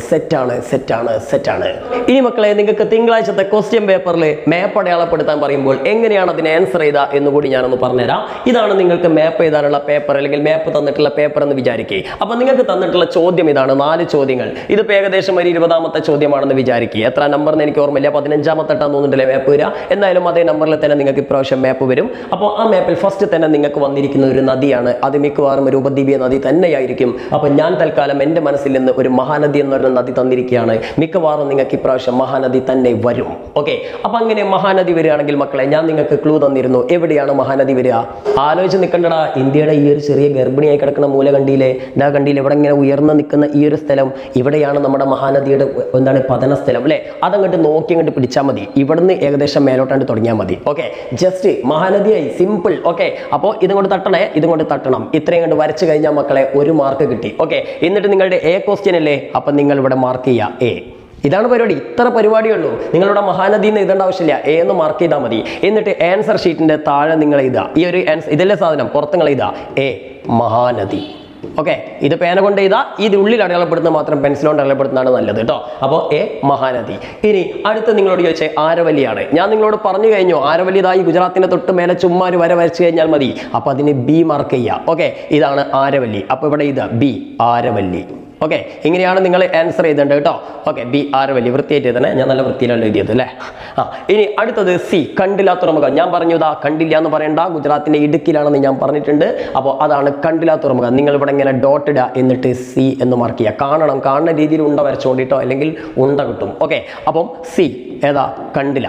S2: സെറ്റാണ്. ഇനി മക്കളെ നിങ്ങൾക്ക് തിങ്കളാഴ്ചത്തെ ക്വസ്റ്റ്യൻ പേപ്പറിൽ മാപ്പ് അടയാളപ്പെടുത്താൻ പറയുമ്പോൾ എങ്ങനെയാണ് അതിനെ ആൻസർ ചെയ്ത എന്നുകൂടി ഞാനൊന്ന് പറഞ്ഞുതരാം. ഇതാണ് നിങ്ങൾക്ക് മാപ്പ് എഴുതാനുള്ള പേപ്പർ, അല്ലെങ്കിൽ മാപ്പ് തന്നിട്ടുള്ള പേപ്പർ എന്ന് വിചാരിക്കുക. അപ്പൊ നിങ്ങൾക്ക് തന്നിട്ടുള്ള ചോദ്യം ഇതാണ്, 4 ചോദ്യങ്ങൾ. ഇതിപ്പോ ഏകദേശം ഒരു 20ാമത്തെ ചോദ്യമാണെന്ന് വിചാരിക്കുക. എത്ര നമ്പർ എന്ന് എനിക്ക് ഓർമ്മയില്ല, 15ാമത്തെ തോന്നുന്നുണ്ടല്ലേ മാപ്പ് വരിക. എന്തായാലും അതേ നമ്പറിൽ തന്നെ നിങ്ങൾക്ക് ഇപ്രാവശ്യം മാപ്പ് വരും. അപ്പോൾ ആ മാപ്പിൽ ഫസ്റ്റ് തന്നെ നിങ്ങൾക്ക് വന്നിരിക്കുന്ന ഒരു നദിയാണ്, അത് മിക്കവാറും ഒരു ഉപദ്വീപീയ നദി തന്നെയായിരിക്കും. അപ്പോൾ ഞാൻ തൽക്കാലം എൻ്റെ മനസ്സിൽ നിന്ന് ഒരു മഹാനദി എന്ന് പറയുന്ന നദി തന്നിരിക്കുകയാണ്. മിക്കവാറും നിങ്ങൾക്ക് ഇപ്രാവശ്യം മഹാനദി തന്നെ വരും. ഓക്കെ, അപ്പൊ അങ്ങനെ മഹാനദി വരികയാണെങ്കിൽ മക്കളെ ഞാൻ നിങ്ങൾക്ക് ക്ലൂ തന്നിരുന്നു. എവിടെയാണ് മഹാനദി വരിക? ആലോചിച്ച് നിൽക്കണ്ടടാ. ഇന്ത്യയുടെ ഈ ഒരു ചെറിയ ഗർഭിണിയായി കിടക്കുന്ന മൂല കണ്ടിയിലെ ഇവിടെ ഇങ്ങനെ ഉയർന്നു നിൽക്കുന്ന ഈ ഒരു സ്ഥലം, ഇവിടെയാണ് നമ്മുടെ മഹാനദിയുടെ പതന സ്ഥലം അല്ലെ. അതങ്ങോട്ട് നോക്കി അങ്ങോട്ട് പിടിച്ചാൽ മതി. ഇവിടുന്ന് ഏകദേശം മേലോട്ടാണ്ട് തുടങ്ങിയാൽ മതി. ഓക്കെ, ജസ്റ്റ് മഹാനദിയായി, സിമ്പിൾ. ഓക്കെ, അപ്പോൾ ഇതുകൊണ്ട് തട്ടണം. ഇത്രയും കണ്ട് വരച്ചു കഴിഞ്ഞാൽ മക്കളെ 1 മാർക്ക് കിട്ടി. ഓക്കെ, എന്നിട്ട് നിങ്ങളുടെ എ ക്വസ്റ്റ്യൻ അല്ലേ, അപ്പൊ നിങ്ങൾ ഇവിടെ മാർക്ക് ചെയ്യുക എ. ഇതാണ് പരിപാടി, ഇത്ര പരിപാടിയുള്ളൂ. നിങ്ങളുടെ മഹാനദി എന്ന് എഴുതേണ്ട ആവശ്യമില്ല, എ എന്ന് മാർക്ക് ചെയ്താൽ മതി. എന്നിട്ട് ആൻസർ ഷീറ്റിന്റെ താഴെ നിങ്ങൾ എഴുതുക ഈ ഒരു ഇതല്ലേ സാധനം, പുറത്ത് നിങ്ങൾ എഴുതുക എ മഹാനദി. ഓക്കെ, ഇത് പേന കൊണ്ട് ചെയ്താൽ ഇത് ഉള്ളിൽ അടയാളപ്പെടുത്തുന്ന മാത്രം പെൻസിൽ കൊണ്ട് അടയാളപ്പെടുത്തുന്നതാണ് നല്ലത് കേട്ടോ. അപ്പോൾ എ മഹാനദി. ഇനി അടുത്ത് നിങ്ങളോട് ചോദിച്ചേ ആരവല്ലിയാണ്. ഞാൻ നിങ്ങളോട് പറഞ്ഞു കഴിഞ്ഞു, ആരവല്ലി ഇതായി ഗുജറാത്തിന്റെ തൊട്ട് മേലെ ചുമ്മാ ഒരു വര വരച്ചു കഴിഞ്ഞാൽ മതി. അപ്പൊ അതിന് ബി മാർക്ക് ചെയ്യുക. ഓക്കെ, ഇതാണ് ആരവല്ലി. അപ്പൊ ഇവിടെ ഇത് ബി ആരവല്ലി. ഓക്കെ, ഇങ്ങനെയാണ് നിങ്ങൾ ആൻസർ ചെയ്തേണ്ടത് കേട്ടോ. Okay, B Aravalli. വൃത്തിയായിട്ട് തന്നെ, ഞാൻ നല്ല വൃത്തിയിലാണ് എഴുതിയത് അല്ലേ. ഇനി അടുത്തത് സി കണ്ടില്ല തുറമുഖം. ഞാൻ പറഞ്ഞു ഇതാ കണ്ടില്ല എന്ന് പറയണ്ട, ഗുജറാത്തിന്റെ ഇടുക്കിയിലാണെന്ന് ഞാൻ പറഞ്ഞിട്ടുണ്ട്. അപ്പോൾ അതാണ് കണ്ടില്ല തുറമുഖം. നിങ്ങൾ ഇവിടെ ഇങ്ങനെ ഡോട്ട് ഇടുക, എന്നിട്ട് സി എന്ന് മാർക്ക് ചെയ്യുക. കാണുന്ന രീതിയിൽ ഉണ്ട വരച്ചോണ്ടിട്ടോ, അല്ലെങ്കിൽ ഉണ്ട കിട്ടും. ഓക്കെ, അപ്പം സി ഏതാ കണ്ടില്ല.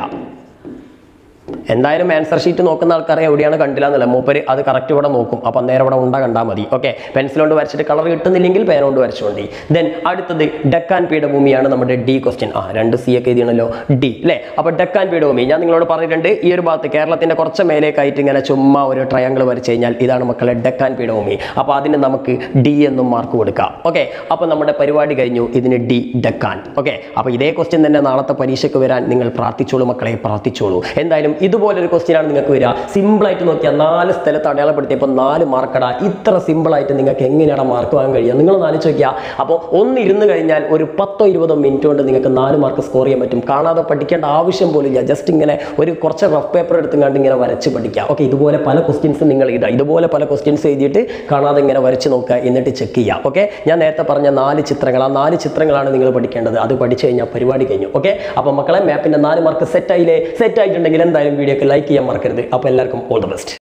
S2: എന്തായാലും ആൻസർ ഷീറ്റ് നോക്കുന്ന ആൾക്കറിയാം എവിടെയാണ് കണ്ടില്ല എന്നല്ല, മൂപ്പര് അത് കറക്റ്റ് ഇവിടെ നോക്കും. അപ്പം നേരെ ഇവിടെ ഉണ്ട കണ്ടാൽ മതി. ഓക്കെ, പെൻസിൽ കൊണ്ട് വരച്ചിട്ട് കളർ കിട്ടുന്നില്ലെങ്കിൽ പേന കൊണ്ട് വരച്ചുകൊണ്ടി. ദെൻ അടുത്തത് ഡക്കാൻ പീഠഭൂമിയാണ് നമ്മുടെ ഡി ക്വസ്റ്റ്യൻ. 2 സി ഒക്കെ എഴുതിയാണല്ലോ, ഡി അല്ലേ. അപ്പോൾ ഡക്കാൻ പീഠഭൂമി ഞാൻ നിങ്ങളോട് പറഞ്ഞിട്ടുണ്ട്, ഈ ഒരു ഭാഗത്ത് കേരളത്തിന്റെ കുറച്ച് മേലേക്കായിട്ട് ഇങ്ങനെ ചുമ്മാ ഒരു ട്രയാങ്കിൾ വരച്ച് കഴിഞ്ഞാൽ ഇതാണ് മക്കളെ ഡക്കാൻ പീഠഭൂമി. അപ്പോൾ അതിന് നമുക്ക് ഡി എന്നും മാർക്ക് കൊടുക്കാം. ഓക്കെ, അപ്പോൾ നമ്മുടെ പരിപാടി കഴിഞ്ഞു. ഇതിന് ഡി ഡക്കാൻ. ഓക്കെ, അപ്പോൾ ഇതേ ക്വസ്റ്റ്യൻ തന്നെ നാളത്തെ പരീക്ഷയ്ക്ക് വരാൻ നിങ്ങൾ പ്രാർത്ഥിച്ചോളൂ മക്കളെ, പ്രാർത്ഥിച്ചോളൂ. എന്തായാലും ഇതുപോലൊരു ക്വസ്റ്റ്യൻ ആണ് നിങ്ങൾക്ക് വരിക. സിമ്പിളായിട്ട് നോക്കിയാൽ 4 സ്ഥലത്ത് അടയാളപ്പെടുത്തിയപ്പോൾ 4 മാർക്കടാ. ഇത്ര സിമ്പിളായിട്ട് നിങ്ങൾക്ക് എങ്ങനെയാണ് മാർക്ക് വാങ്ങാൻ കഴിയുക? നിങ്ങളൊന്ന് ആലോചിച്ച് നോക്കിയാൽ. അപ്പോൾ ഇരുന്ന് കഴിഞ്ഞാൽ ഒരു 10-20 മിനിറ്റ് കൊണ്ട് നിങ്ങൾക്ക് 4 മാർക്ക് സ്കോർ ചെയ്യാൻ പറ്റും. കാണാതെ പഠിക്കേണ്ട ആവശ്യം പോലും ഇല്ല. ജസ്റ്റ് ഇങ്ങനെ ഒരു കുറച്ച് റഫ് പേപ്പർ എടുത്തുകൊണ്ട് ഇങ്ങനെ വരച്ച് പഠിക്കുക. ഓക്കെ, ഇതുപോലെ പല ക്വസ്റ്റ്യൻസ് നിങ്ങൾ എഴുതുക. ഇതുപോലെ പല ക്വസ്റ്റ്യൻസ് എഴുതിയിട്ട് കാണാതെ ഇങ്ങനെ വരച്ച് നോക്കുക, എന്നിട്ട് ചെക്ക് ചെയ്യുക. ഓക്കെ, ഞാൻ നേരത്തെ പറഞ്ഞ 4 ചിത്രങ്ങൾ, ആ 4 ചിത്രങ്ങളാണ് നിങ്ങൾ പഠിക്കേണ്ടത്. അത് പഠിച്ചു കഴിഞ്ഞാൽ പരിപാടി കഴിഞ്ഞു. ഓക്കെ, അപ്പോൾ മക്കളെ മാപ്പിന്റെ 4 മാർക്ക് സെറ്റ് ആയിട്ടുണ്ടെങ്കിൽ എന്തായാലും വീഡിയോക്ക് ലൈക്ക് ചെയ്യാൻ മറക്കരുത്. അപ്പോൾ എല്ലാവർക്കും ഓൾ ദി ബെസ്റ്റ്.